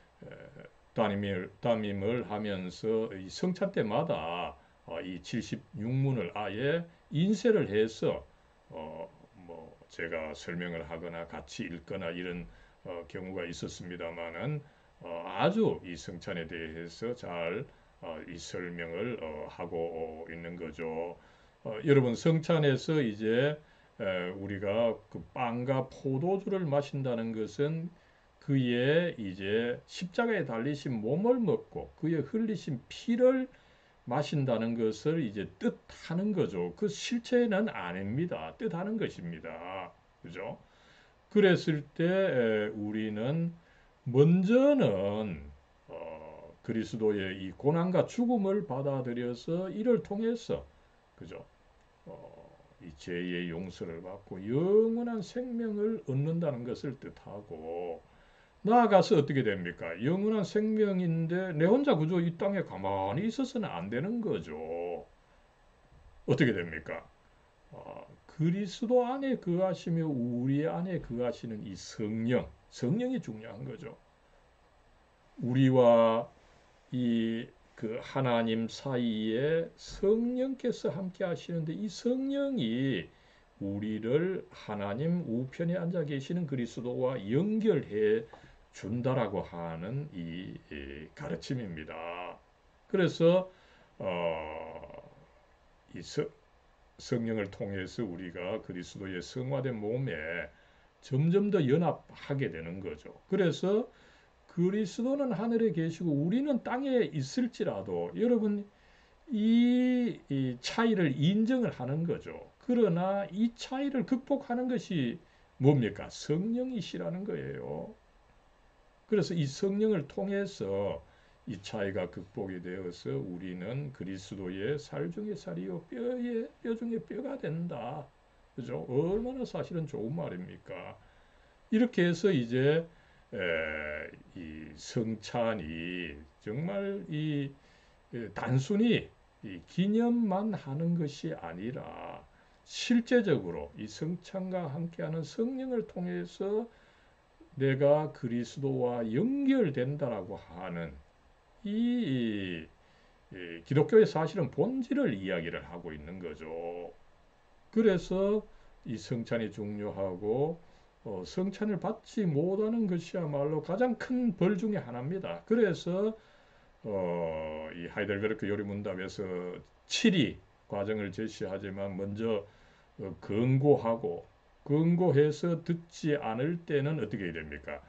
S1: 담임을, 담임을 하면서 이 성찬 때마다 어, 이 칠십육 문을 아예 인쇄를 해서 어, 뭐 제가 설명을 하거나 같이 읽거나 이런 어, 경우가 있었습니다만은 어, 아주 이 성찬에 대해서 잘 어, 이 설명을 어, 하고 있는 거죠. 어, 여러분 성찬에서 이제 에, 우리가 그 빵과 포도주를 마신다는 것은 그의 이제 십자가에 달리신 몸을 먹고 그의 흘리신 피를 마신다는 것을 이제 뜻하는 거죠. 그 실체는 아닙니다. 뜻하는 것입니다. 그죠? 그랬을 때 우리는 먼저는 어, 그리스도의 이 고난과 죽음을 받아들여서 이를 통해서 그죠? 어, 이 죄의 용서를 받고 영원한 생명을 얻는다는 것을 뜻하고 나아가서 어떻게 됩니까? 영원한 생명인데 내 혼자 그저 이 땅에 가만히 있어서는 안 되는 거죠. 어떻게 됩니까? 아, 그리스도 안에 거하시며 우리 안에 거하시는 이 성령. 성령이 중요한 거죠. 우리와 이 그 하나님 사이에 성령께서 함께 하시는데 이 성령이 우리를 하나님 우편에 앉아 계시는 그리스도와 연결해 준다라고 하는 이, 이 가르침입니다. 그래서 어, 이 서, 성령을 통해서 우리가 그리스도의 성화된 몸에 점점 더 연합하게 되는 거죠. 그래서 그리스도는 하늘에 계시고 우리는 땅에 있을지라도 여러분 이, 이 차이를 인정을 하는 거죠. 그러나 이 차이를 극복하는 것이 뭡니까? 성령이시라는 거예요. 그래서 이 성령을 통해서 이 차이가 극복이 되어서 우리는 그리스도의 살 중에 살이요 뼈의 뼈 중에 뼈가 된다. 그죠? 얼마나 사실은 좋은 말입니까? 이렇게 해서 이제 에, 이 성찬이 정말 이 단순히 이 기념만 하는 것이 아니라 실제적으로 이 성찬과 함께하는 성령을 통해서 내가 그리스도와 연결된다라고 하는 이, 이 기독교의 사실은 본질을 이야기를 하고 있는 거죠. 그래서 이 성찬이 중요하고 어, 성찬을 받지 못하는 것이야말로 가장 큰 벌 중에 하나입니다. 그래서 어, 이 하이델베르크 요리문답에서 칠 이 과정을 제시하지만 먼저 어, 권고하고 권고해서 듣지 않을 때는 어떻게 해야 됩니까?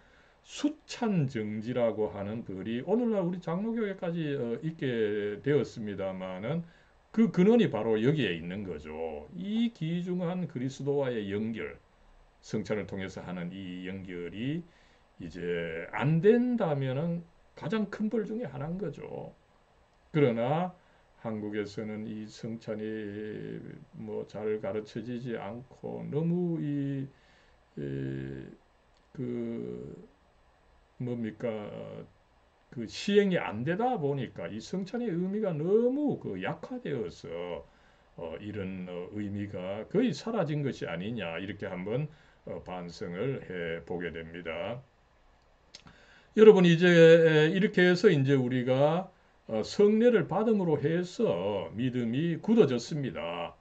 S1: 수찬정지라고 하는 벌이 오늘날 우리 장로교회까지 어, 있게 되었습니다마는 그 근원이 바로 여기에 있는 거죠. 이 귀중한 그리스도와의 연결, 성찬을 통해서 하는 이 연결이 이제 안 된다면은 가장 큰 벌 중에 하나인 거죠. 그러나 한국에서는 이 성찬이 뭐 잘 가르쳐지지 않고 너무 이, 이, 그 뭡니까 그 시행이 안 되다 보니까 이 성찬의 의미가 너무 그 약화되어서 어, 이런 어, 의미가 거의 사라진 것이 아니냐 이렇게 한번 어, 반성을 해 보게 됩니다. 여러분 이제 이렇게 해서 이제 우리가 어, 성례를 받음으로 해서 믿음이 굳어졌습니다.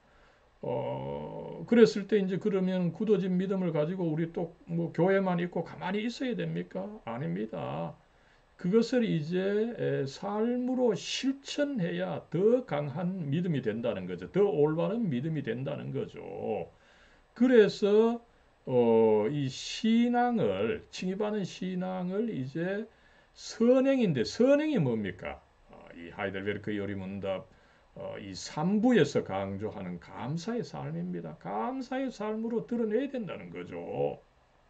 S1: 어, 그랬을 때 이제 그러면 굳어진 믿음을 가지고 우리 또 뭐 교회만 있고 가만히 있어야 됩니까? 아닙니다. 그것을 이제 삶으로 실천해야 더 강한 믿음이 된다는 거죠. 더 올바른 믿음이 된다는 거죠. 그래서 어, 이 신앙을 칭의받은 신앙을 이제 선행인데 선행이 뭡니까? 어, 이 하이델베르크 요리문답 어, 이 삼 부에서 강조하는 감사의 삶입니다. 감사의 삶으로 드러내야 된다는 거죠.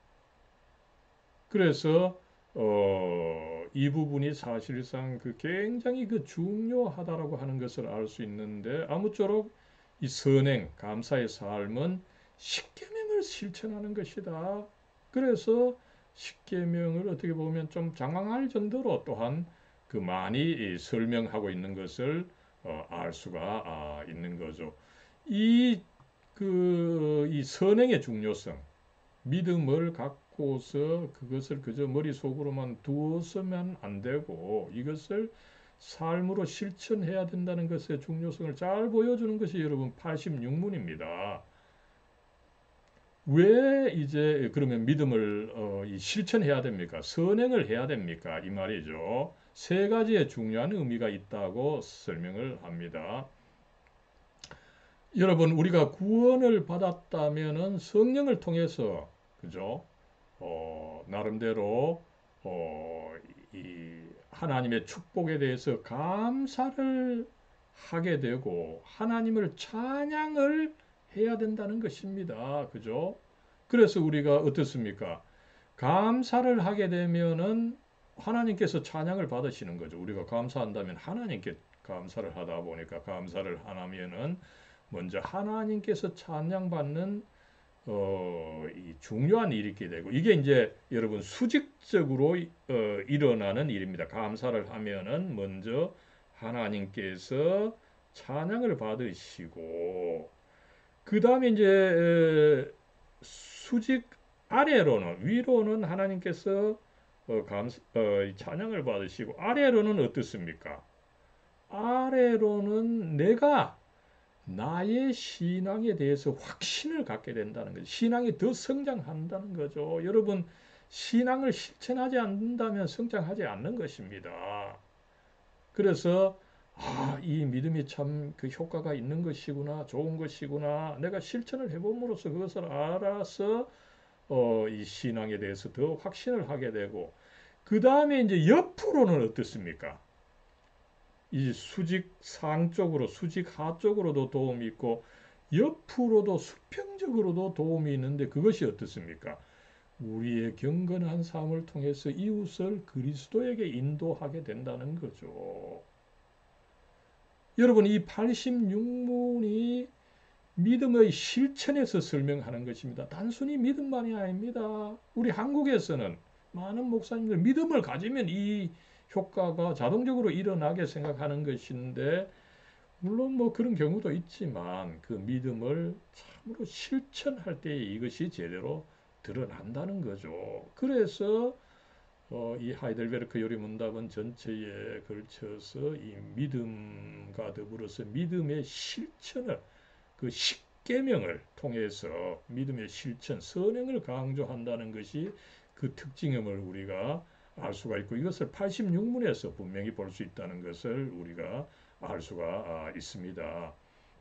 S1: 그래서 어, 이 부분이 사실상 그 굉장히 그 중요하다라고 하는 것을 알 수 있는데 아무쪼록 이 선행, 감사의 삶은 십계명을 실천하는 것이다. 그래서 십계명을 어떻게 보면 좀 장황할 정도로 또한 그 많이 설명하고 있는 것을 어, 알 수가 아, 있는 거죠. 이 그 이 선행의 중요성, 믿음을 갖고서 그것을 그저 머릿속으로만 두어서면 안 되고 이것을 삶으로 실천해야 된다는 것의 중요성을 잘 보여주는 것이 여러분 팔십육 문입니다. 왜 이제 그러면 믿음을 어, 실천해야 됩니까? 선행을 해야 됩니까? 이 말이죠. 세 가지의 중요한 의미가 있다고 설명을 합니다. 여러분 우리가 구원을 받았다면은 성령을 통해서 그죠? 어, 나름대로 어, 이 하나님의 축복에 대해서 감사를 하게 되고 하나님을 찬양을 해야 된다는 것입니다. 그죠? 그래서 우리가 어떻습니까? 감사를 하게 되면은 하나님께서 찬양을 받으시는 거죠. 우리가 감사한다면 하나님께 감사를 하다 보니까 감사를 하면은 먼저 하나님께서 찬양받는 어, 이 중요한 일이 있게 되고 이게 이제 여러분 수직적으로 어, 일어나는 일입니다. 감사를 하면은 먼저 하나님께서 찬양을 받으시고 그 다음에 이제 수직 아래로는 위로는 하나님께서 어, 감, 어, 찬양을 받으시고 아래로는 어떻습니까? 아래로는 내가 나의 신앙에 대해서 확신을 갖게 된다는 거죠. 신앙이 더 성장한다는 거죠. 여러분, 신앙을 실천하지 않는다면 성장하지 않는 것입니다. 그래서 아, 이 믿음이 참 그 효과가 있는 것이구나, 좋은 것이구나. 내가 실천을 해봄으로써 그것을 알아서 어, 이 신앙에 대해서 더 확신을 하게 되고, 그 다음에 이제 옆으로는 어떻습니까? 이 수직 상 쪽으로, 수직 하 쪽으로도 도움이 있고, 옆으로도 수평적으로도 도움이 있는데 그것이 어떻습니까? 우리의 경건한 삶을 통해서 이웃을 그리스도에게 인도하게 된다는 거죠. 여러분, 이 팔십육 문이 믿음의 실천에서 설명하는 것입니다. 단순히 믿음만이 아닙니다. 우리 한국에서는 많은 목사님들 믿음을 가지면 이 효과가 자동적으로 일어나게 생각하는 것인데, 물론 뭐 그런 경우도 있지만 그 믿음을 참으로 실천할 때 이것이 제대로 드러난다는 거죠. 그래서 어, 이 하이델베르크 요리문답은 전체에 걸쳐서 이 믿음과 더불어서 믿음의 실천을, 그 십계명을 통해서 믿음의 실천, 선행을 강조한다는 것이 그 특징임을 우리가 알 수가 있고, 이것을 팔십육 문에서 분명히 볼 수 있다는 것을 우리가 알 수가 있습니다.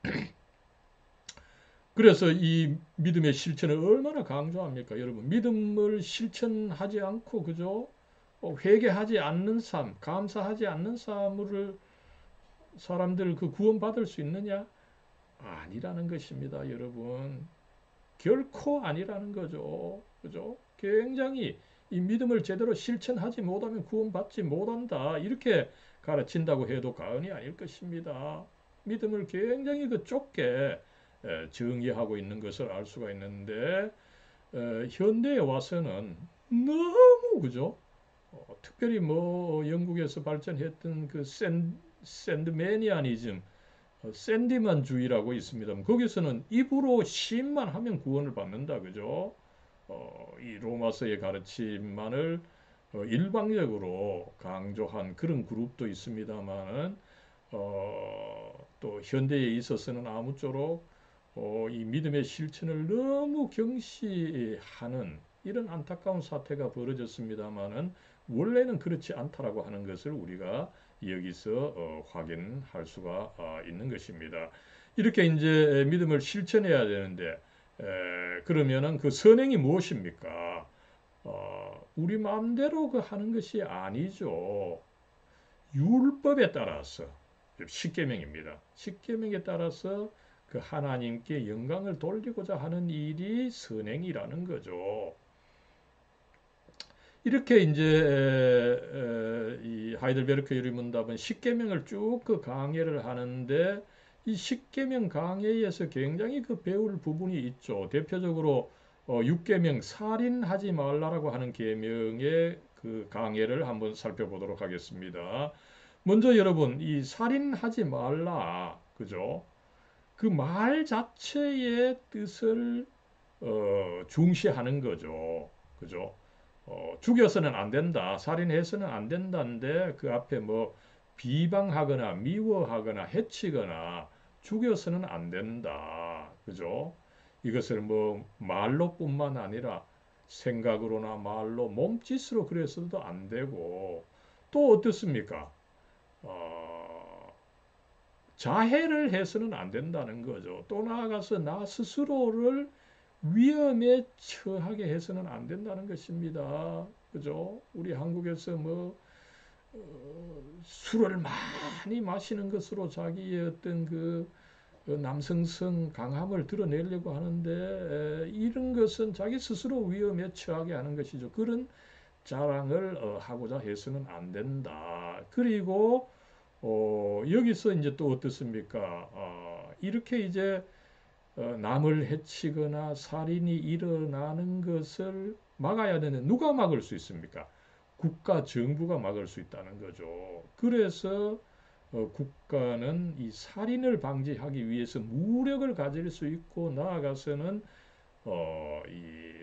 S1: 그래서 이 믿음의 실천을 얼마나 강조합니까? 여러분, 믿음을 실천하지 않고 그죠? 어, 회개하지 않는 삶, 감사하지 않는 삶을 사람들 그 구원받을 수 있느냐? 아니라는 것입니다, 여러분. 결코 아니라는 거죠. 그죠? 굉장히 이 믿음을 제대로 실천하지 못하면 구원받지 못한다. 이렇게 가르친다고 해도 과언이 아닐 것입니다. 믿음을 굉장히 그 좁게 정의하고 있는 것을 알 수가 있는데, 현대에 와서는 너무 그죠? 어, 특별히 뭐 영국에서 발전했던 그 샌, 샌드매니아니즘, 어, 샌디만주의라고 있습니다. 거기서는 입으로 시인만 하면 구원을 받는다, 그죠? 어, 이 로마서의 가르침만을 어, 일방적으로 강조한 그런 그룹도 있습니다만, 어, 또 현대에 있어서는 아무쪼록 어, 이 믿음의 실천을 너무 경시하는 이런 안타까운 사태가 벌어졌습니다만은, 원래는 그렇지 않다라고 하는 것을 우리가 여기서 어, 확인할 수가 어, 있는 것입니다. 이렇게 이제 믿음을 실천해야 되는데, 에, 그러면은 그 선행이 무엇입니까? 어, 우리 마음대로 그 하는 것이 아니죠. 율법에 따라서, 십계명입니다. 십계명에 따라서 그 하나님께 영광을 돌리고자 하는 일이 선행이라는 거죠. 이렇게 이제 이 하이델베르크 유리문답은 십계명을 쭉 그 강해를 하는데, 이 십계명 강해에서 굉장히 그 배울 부분이 있죠. 대표적으로 어, 육계명 살인하지 말라라고 하는 계명의 그 강해를 한번 살펴보도록 하겠습니다. 먼저 여러분, 이 살인하지 말라, 그죠? 그 말 자체의 뜻을 어, 중시하는 거죠. 그죠? 어, 죽여서는 안 된다, 살인해서는 안 된다는데 그 앞에 뭐 비방하거나 미워하거나 해치거나 죽여서는 안 된다. 그죠? 이것을 뭐 말로뿐만 아니라 생각으로나 말로 몸짓으로 그래서도 안 되고, 또 어떻습니까? 어, 자해를 해서는 안 된다는 거죠. 또 나아가서 나 스스로를 위험에 처하게 해서는 안 된다는 것입니다. 그죠? 우리 한국에서 뭐 어, 술을 많이 마시는 것으로 자기의 어떤 그 어, 남성성 강함을 드러내려고 하는데, 에, 이런 것은 자기 스스로 위험에 처하게 하는 것이죠. 그런 자랑을 어, 하고자 해서는 안 된다. 그리고 어, 여기서 이제 또 어떻습니까? 어, 이렇게 이제 어, 남을 해치거나 살인이 일어나는 것을 막아야 되는, 누가 막을 수 있습니까? 국가 정부가 막을 수 있다는 거죠. 그래서 어, 국가는 이 살인을 방지하기 위해서 무력을 가질 수 있고, 나아가서는 어, 이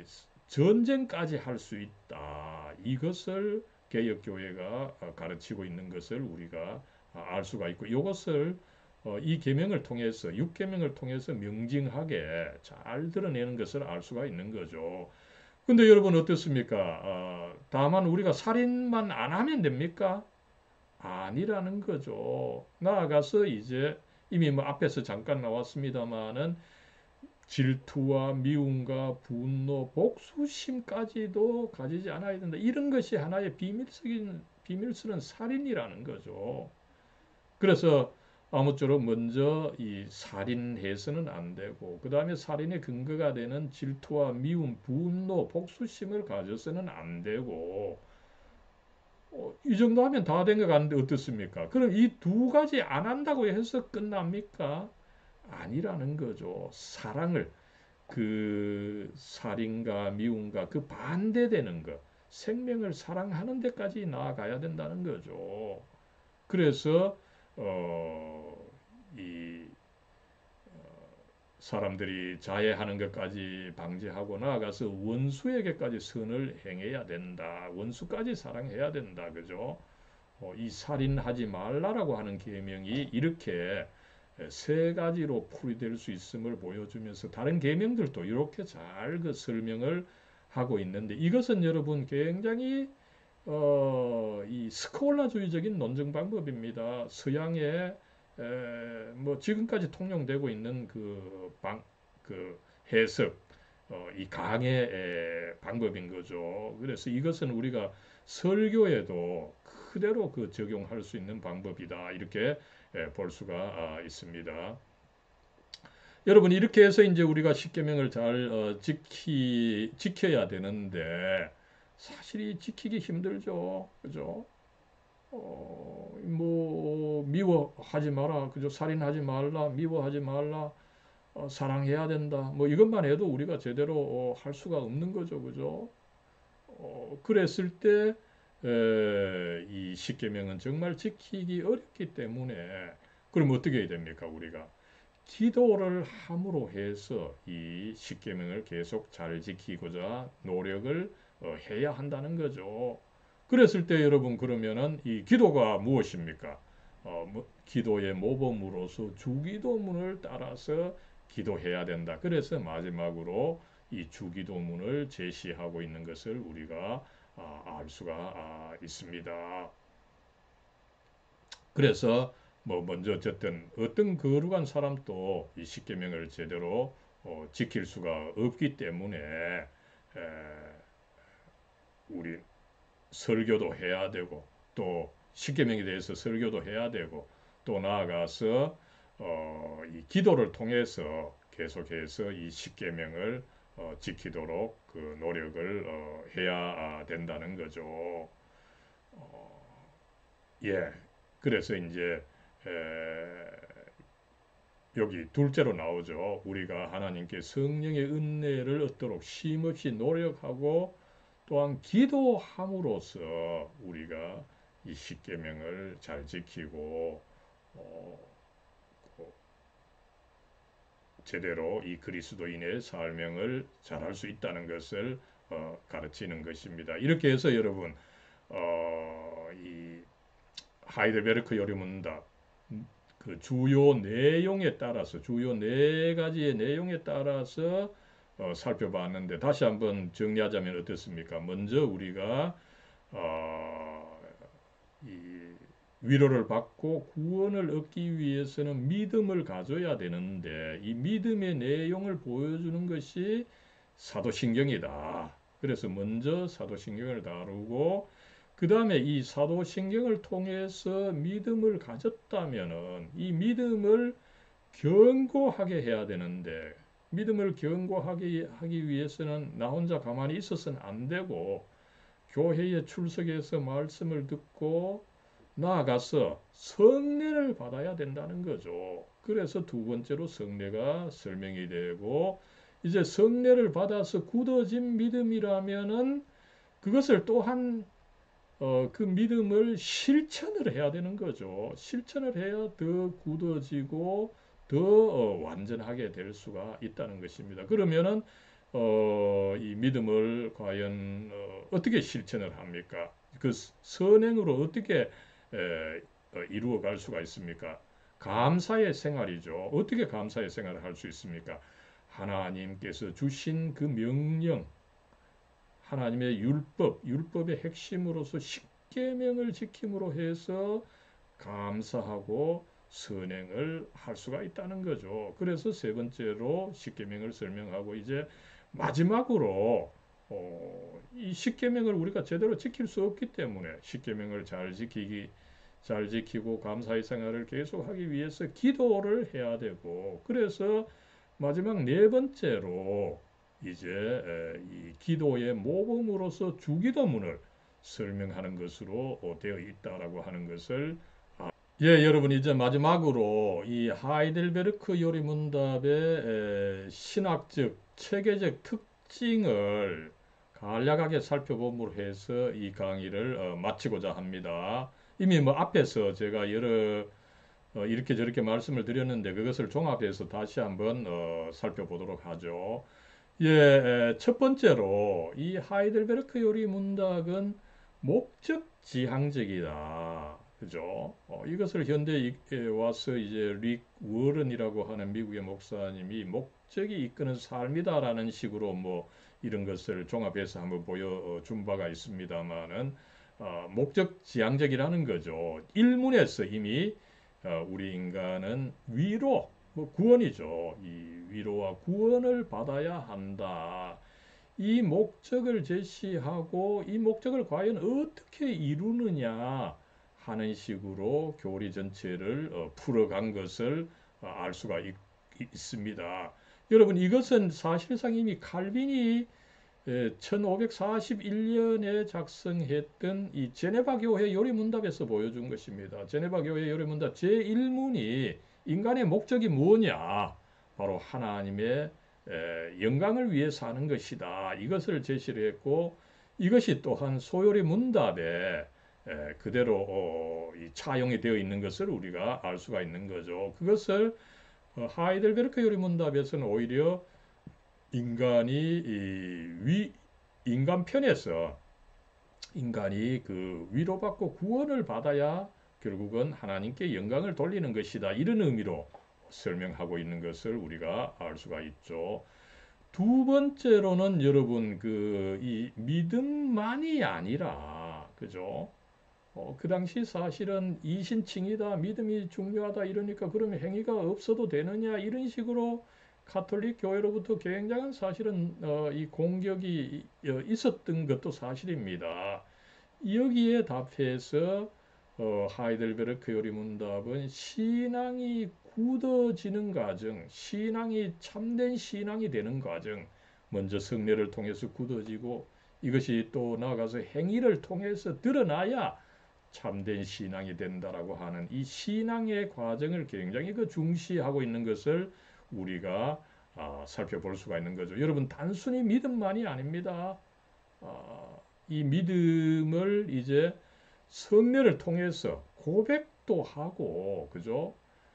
S1: 전쟁까지 할 수 있다. 이것을 개혁교회가 가르치고 있는 것을 우리가 알 수가 있고, 이것을 이 계명을 통해서, 육 계명을 통해서 명징하게 잘 드러내는 것을 알 수가 있는 거죠. 근데 여러분 어떻습니까? 어, 다만 우리가 살인만 안 하면 됩니까? 아니라는 거죠. 나아가서 이제 이미 뭐 앞에서 잠깐 나왔습니다마는 질투와 미움과 분노, 복수심까지도 가지지 않아야 된다. 이런 것이 하나의 비밀스러운, 비밀스러운 살인이라는 거죠. 그래서 아무쪼록 먼저 이 살인해서는 안 되고, 그 다음에 살인의 근거가 되는 질투와 미움, 분노, 복수심을 가져서는 안 되고, 어, 이 정도 하면 다 된 것 같은데 어떻습니까? 그럼 이 두 가지 안 한다고 해서 끝납니까? 아니라는 거죠. 사랑을, 그 살인과 미움과 그 반대되는 것, 생명을 사랑하는 데까지 나아가야 된다는 거죠. 그래서 어, 이 사람들이 자해하는 것까지 방지하고 나아가서 원수에게까지 선을 행해야 된다. 원수까지 사랑해야 된다. 그죠? 어, 이 살인하지 말라라고 하는 계명이 이렇게 세 가지로 풀이될 수 있음을 보여주면서 다른 계명들도 이렇게 잘 그 설명을 하고 있는데, 이것은 여러분 굉장히 어, 이 스콜라주의적인 논증 방법입니다. 서양의 에, 뭐 지금까지 통용되고 있는 그 방, 그 해석, 어, 이 강의 에, 방법인 거죠. 그래서 이것은 우리가 설교에도 그대로 그 적용할 수 있는 방법이다. 이렇게 에, 볼 수가 아, 있습니다. 여러분 이렇게 해서 이제 우리가 십계명을 잘 어, 지키 지켜야 되는데 사실 이 지키기 힘들죠. 그죠? 어, 뭐 미워하지 마라. 그죠? 살인하지 말라. 미워하지 말라. 어, 사랑해야 된다. 뭐 이것만 해도 우리가 제대로 어, 할 수가 없는 거죠. 그죠? 어, 그랬을 때 이 십계명은 정말 지키기 어렵기 때문에 그럼 어떻게 해야 됩니까? 우리가 기도를 함으로 해서 이 십계명을 계속 잘 지키고자 노력을 어, 해야 한다는 거죠. 그랬을 때 여러분 그러면은 이 기도가 무엇입니까? 어, 뭐, 기도의 모범으로서 주기도문을 따라서 기도해야 된다. 그래서 마지막으로 이 주기도문을 제시하고 있는 것을 우리가 아, 알 수가 아, 있습니다. 그래서 뭐 먼저 어쨌든 어떤 거룩한 사람도 이 십계명을 제대로 어, 지킬 수가 없기 때문에 에, 우리 설교도 해야 되고 또 십계명에 대해서 설교도 해야 되고 또 나아가서 어, 이 기도를 통해서 계속해서 이 십계명을 어, 지키도록 그 노력을 어, 해야 된다는 거죠. 어, 예. 그래서 이제 에, 여기 둘째로 나오죠. 우리가 하나님께 성령의 은혜를 얻도록 쉼없이 노력하고 또한 기도함으로써 우리가 이 십계명을 잘 지키고 어, 그 제대로 이 그리스도인의 삶을 잘할 수 있다는 것을 어, 가르치는 것입니다. 이렇게 해서 여러분 어, 이 하이델베르크 요리문답 그 주요 내용에 따라서 주요 네 가지의 내용에 따라서 어, 살펴봤는데 다시 한번 정리하자면 어떻습니까? 먼저 우리가 어, 이 위로를 받고 구원을 얻기 위해서는 믿음을 가져야 되는데 이 믿음의 내용을 보여주는 것이 사도신경이다. 그래서 먼저 사도신경을 다루고 그 다음에 이 사도신경을 통해서 믿음을 가졌다면은 이 믿음을 견고하게 해야 되는데 믿음을 견고하게 하기 위해서는 나 혼자 가만히 있어서는 안 되고 교회에 출석해서 말씀을 듣고 나아가서 성례를 받아야 된다는 거죠. 그래서 두 번째로 성례가 설명이 되고 이제 성례를 받아서 굳어진 믿음이라면은 그것을 또한 어, 그 믿음을 실천을 해야 되는 거죠. 실천을 해야 더 굳어지고 더 어, 완전하게 될 수가 있다는 것입니다. 그러면은 어, 이 믿음을 과연 어, 어떻게 실천을 합니까? 그 선행으로 어떻게 에, 어, 이루어 갈 수가 있습니까? 감사의 생활이죠. 어떻게 감사의 생활을 할 수 있습니까? 하나님께서 주신 그 명령, 하나님의 율법, 율법의 핵심으로서 십계명을 지킴으로 해서 감사하고 선행을 할 수가 있다는 거죠. 그래서 세 번째로 십계명을 설명하고 이제 마지막으로 어, 이 십계명을 우리가 제대로 지킬 수 없기 때문에 십계명을 잘 지키기 잘 지키고 감사의 생활을 계속하기 위해서 기도를 해야 되고 그래서 마지막 네 번째로 이제 이 기도의 모범으로서 주기도문을 설명하는 것으로 되어 있다라고 하는 것을 예, 여러분 이제 마지막으로 이 하이델베르크 요리 문답의 신학적, 체계적 특징을 간략하게 살펴봄으로 해서 이 강의를 어, 마치고자 합니다. 이미 뭐 앞에서 제가 여러 어, 이렇게 저렇게 말씀을 드렸는데 그것을 종합해서 다시 한번 어, 살펴보도록 하죠. 예, 첫 번째로 이 하이델베르크 요리 문학은 목적지향적이다. 그죠? 어, 이것을 현대에 와서 이제 릭 워런이라고 하는 미국의 목사님이 목적이 이끄는 삶이다라는 식으로 뭐 이런 것을 종합해서 한번 보여준 바가 있습니다만은 어, 목적지향적이라는 거죠. 일문에서 이미 어, 우리 인간은 위로 뭐 구원이죠. 이 위로와 구원을 받아야 한다. 이 목적을 제시하고 이 목적을 과연 어떻게 이루느냐 하는 식으로 교리 전체를 어, 풀어간 것을 어, 알 수가 있, 있습니다. 여러분 이것은 사실상 이미 칼빈이 천오백사십일 년에 작성했던 이 제네바 교회 요리문답에서 보여준 것입니다. 제네바 교회 요리문답 제일 문이 인간의 목적이 뭐냐? 바로 하나님의 영광을 위해 사는 것이다. 이것을 제시를 했고 이것이 또한 소요리 문답에 그대로 어, 차용이 되어 있는 것을 우리가 알 수가 있는 거죠. 그것을 어, 하이델베르크 요리문답에서는 오히려 인간이 위 인간 편에서 인간이 그 위로받고 구원을 받아야 결국은 하나님께 영광을 돌리는 것이다. 이런 의미로 설명하고 있는 것을 우리가 알 수가 있죠. 두 번째로는 여러분 그 이 믿음만이 아니라 그죠? 어, 그 당시 사실은 이신칭이다, 믿음이 중요하다 이러니까 그러면 행위가 없어도 되느냐 이런 식으로 가톨릭 교회로부터 굉장한 사실은 어, 이 공격이 어, 있었던 것도 사실입니다. 여기에 답해서 어, 하이델베르크 요리문답은 신앙이 굳어지는 과정, 신앙이 참된 신앙이 되는 과정, 먼저 성례를 통해서 굳어지고 이것이 또 나아가서 행위를 통해서 드러나야 참된 신앙이 된다라고 하는 이 신앙의 과정을 굉장히 그 중시하고 있는 것을 우리가 아, 살펴볼 수가 있는 거죠. 여러분 단순히 믿음만이 아닙니다. 아, 이 믿음을 이제 성례를 통해서 고백도 하고 그죠?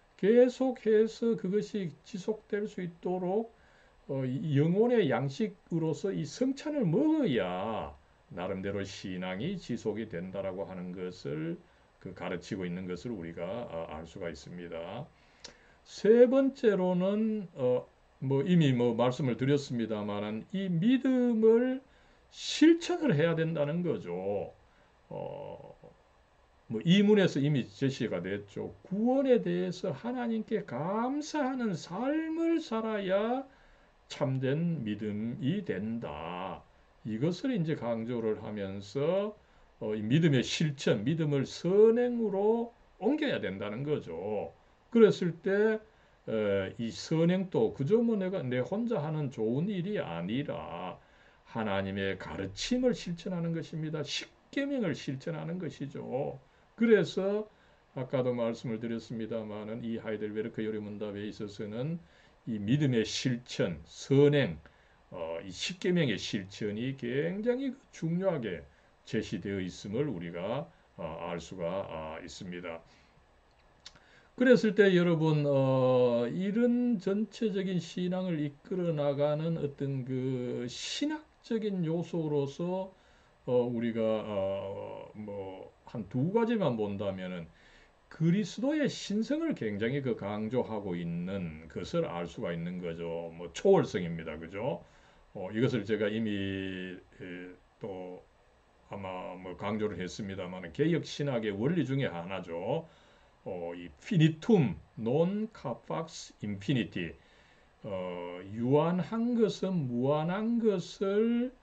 S1: 계속해서 그것이 지속될 수 있도록 어, 영혼의 양식으로서 이 성찬을 먹어야 나름대로 신앙이 지속이 된다라고 하는 것을 그 가르치고 있는 것을 우리가 어, 알 수가 있습니다. 세 번째로는 어, 뭐 이미 뭐 말씀을 드렸습니다만은 이 믿음을 실천을 해야 된다는 거죠. 어, 뭐 이문에서 이미 제시가 됐죠. 구원에 대해서 하나님께 감사하는 삶을 살아야 참된 믿음이 된다. 이것을 이제 강조를 하면서 어, 이 믿음의 실천, 믿음을 선행으로 옮겨야 된다는 거죠. 그랬을 때 이 선행도 그저 뭐 내가 내 혼자 하는 좋은 일이 아니라 하나님의 가르침을 실천하는 것입니다. 십계명을 실천하는 것이죠. 그래서 아까도 말씀을 드렸습니다만은 이 하이델베르크 요리문답에 있어서는 이 믿음의 실천, 선행, 어, 이 십계명의 실천이 굉장히 중요하게 제시되어 있음을 우리가 어, 알 수가 아, 있습니다. 그랬을 때 여러분 어, 이런 전체적인 신앙을 이끌어 나가는 어떤 그 신학적인 요소로서 어, 우리가 어, 뭐한 두 가지만 본다면은 그리스도의 신성을 굉장히 그 강조하고 있는 것을 알 수가 있는 거죠. 뭐 초월성입니다. 그죠? 어, 이것을 제가 이미 에, 또 아마 뭐 강조를 했습니다만 개혁 신학의 원리 중에 하나죠. 어, 이 피니툼 논 카팍스 인피니티 어, 유한한 것은 무한한 것을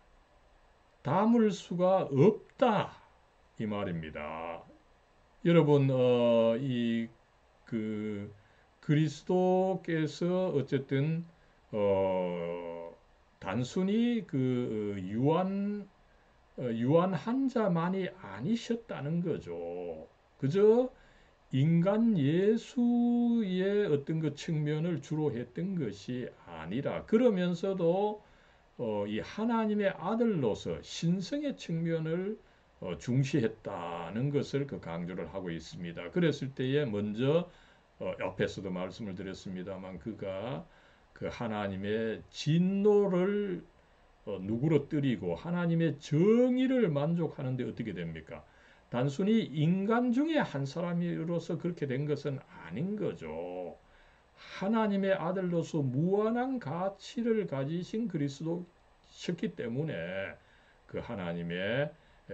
S1: 담을 수가 없다 이 말입니다. 여러분 어, 이 그 그리스도께서 어쨌든 어, 단순히 그 유한 어, 유한한 자만이 아니셨다는 거죠. 그저 인간 예수의 어떤 그 측면을 주로 했던 것이 아니라 그러면서도 어, 이 하나님의 아들로서 신성의 측면을 어, 중시했다는 것을 그 강조를 하고 있습니다. 그랬을 때에 먼저 어, 옆에서도 말씀을 드렸습니다만 그가 그 하나님의 진노를 어, 누그러뜨리고 하나님의 정의를 만족하는데 어떻게 됩니까? 단순히 인간 중에 한 사람으로서 그렇게 된 것은 아닌 거죠. 하나님의 아들로서 무한한 가치를 가지신 그리스도셨기 때문에 그 하나님의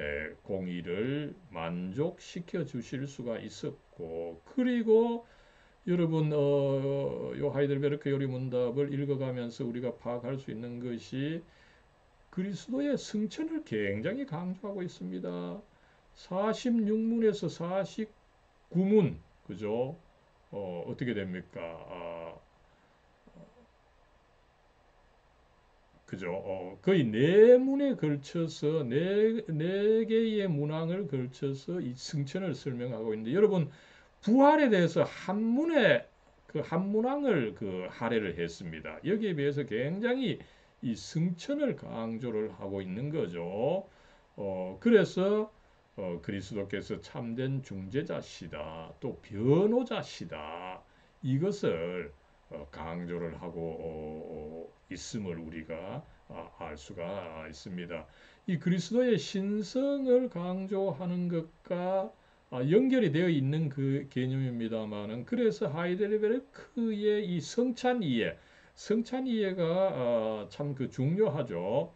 S1: 공의를 만족시켜 주실 수가 있었고 그리고 여러분 어, 요 하이델베르크 요리문답을 읽어가면서 우리가 파악할 수 있는 것이 그리스도의 승천을 굉장히 강조하고 있습니다. 사십육 문에서 사십구 문 그죠? 어, 어떻게 됩니까? 아, 그죠? 어, 거의 네 문에 걸쳐서 네, 네 개의 문항을 걸쳐서 이 승천을 설명하고 있는데 여러분 부활에 대해서 한 문에 그 한 문항을 그 할애를 했습니다. 여기에 비해서 굉장히 이 승천을 강조를 하고 있는 거죠. 어, 그래서 어, 그리스도께서 참된 중재자시다, 또 변호자시다. 이것을 어, 강조를 하고 어, 있음을 우리가 아, 알 수가 있습니다. 이 그리스도의 신성을 강조하는 것과 아, 연결이 되어 있는 그 개념입니다만은 그래서 하이델베르크의 이 성찬 이해, 성찬 이해가 아, 참 그 중요하죠.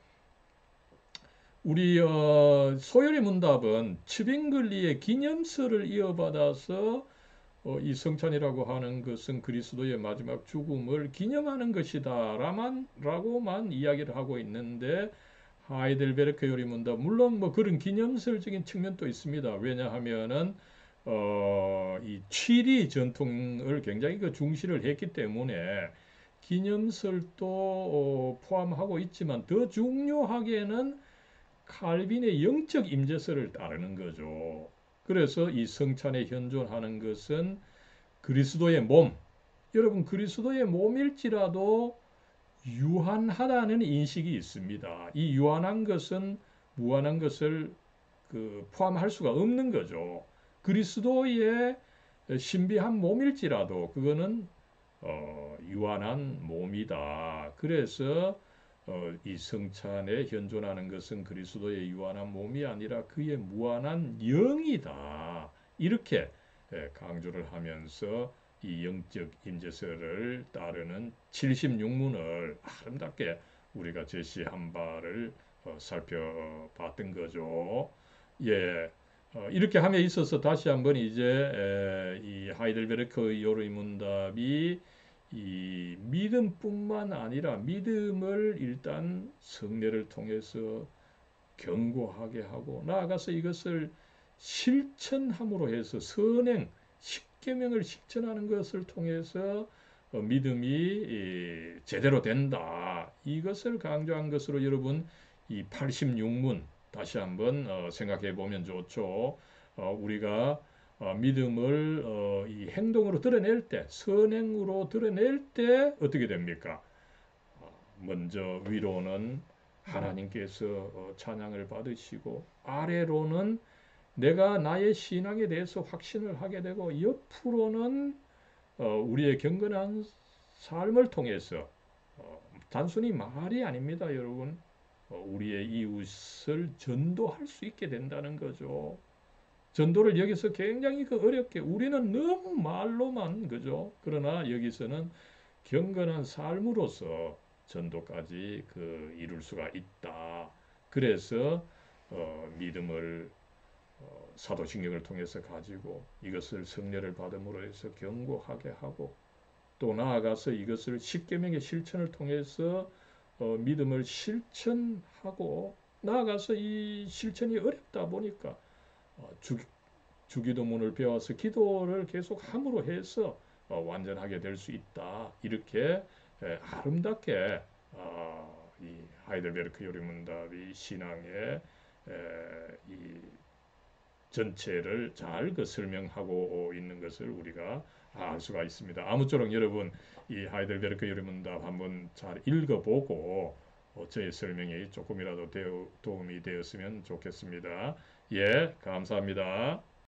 S1: 우리 어, 소열의 문답은 츠빙글리의 기념서를 이어받아서 어, 이 성찬이라고 하는 것은 그리스도의 마지막 죽음을 기념하는 것이다 라만 라고만 이야기를 하고 있는데 하이델베르크 요리문답 물론 뭐 그런 기념설적인 측면도 있습니다. 왜냐하면은 어, 이 취리 전통을 굉장히 그 중시를 했기 때문에 기념설도 어, 포함하고 있지만 더 중요하게는 칼빈의 영적 임재설을 따르는 거죠. 그래서 이 성찬에 현존하는 것은 그리스도의 몸, 여러분 그리스도의 몸일지라도 유한하다는 인식이 있습니다. 이 유한한 것은 무한한 것을 그 포함할 수가 없는 거죠. 그리스도의 신비한 몸일지라도 그거는 어, 유한한 몸이다. 그래서 어, 이 성찬에 현존하는 것은 그리스도의 유한한 몸이 아니라 그의 무한한 영이다. 이렇게 예, 강조를 하면서 이 영적 임재설을 따르는 칠십육 문을 아름답게 우리가 제시한 바를 어, 살펴봤던 거죠. 예, 어, 이렇게 함에 있어서 다시 한번 이제 에, 이 하이델베르크 요르이 문답이 이 믿음뿐만 아니라 믿음을 일단 성례를 통해서 견고하게 하고 나아가서 이것을 실천함으로 해서 선행 십계명을 실천하는 것을 통해서 어, 믿음이 제대로 된다. 이것을 강조한 것으로 여러분 이 팔십육 문 다시 한번 어, 생각해 보면 좋죠. 어, 우리가 어, 믿음을 어, 이 행동으로 드러낼 때, 선행으로 드러낼 때 어떻게 됩니까? 먼저 위로는 하나님께서 어, 찬양을 받으시고 아래로는 내가 나의 신앙에 대해서 확신을 하게 되고 옆으로는 어, 우리의 경건한 삶을 통해서 어, 단순히 말이 아닙니다, 여러분. 어, 우리의 이웃을 전도할 수 있게 된다는 거죠. 전도를 여기서 굉장히 그 어렵게 우리는 너무 말로만 그죠? 그러나 여기서는 경건한 삶으로서 전도까지 그 이룰 수가 있다. 그래서 어, 믿음을 어, 사도신경을 통해서 가지고 이것을 성례를 받음으로 해서 경고하게 하고 또 나아가서 이것을 십계명의 실천을 통해서 어, 믿음을 실천하고 나아가서 이 실천이 어렵다 보니까 어, 주, 주기도문을 배워서 기도를 계속 함으로 해서 어, 완전하게 될 수 있다. 이렇게 에, 아름답게 어, 이 하이델베르크 요리문답이 신앙의 에, 이 전체를 잘 그 설명하고 있는 것을 우리가 알 수가 있습니다. 아무쪼록 여러분 이 하이델베르크 요리문답 한번 잘 읽어보고 어, 저의 설명이 조금이라도 되어, 도움이 되었으면 좋겠습니다. 예, 감사합니다.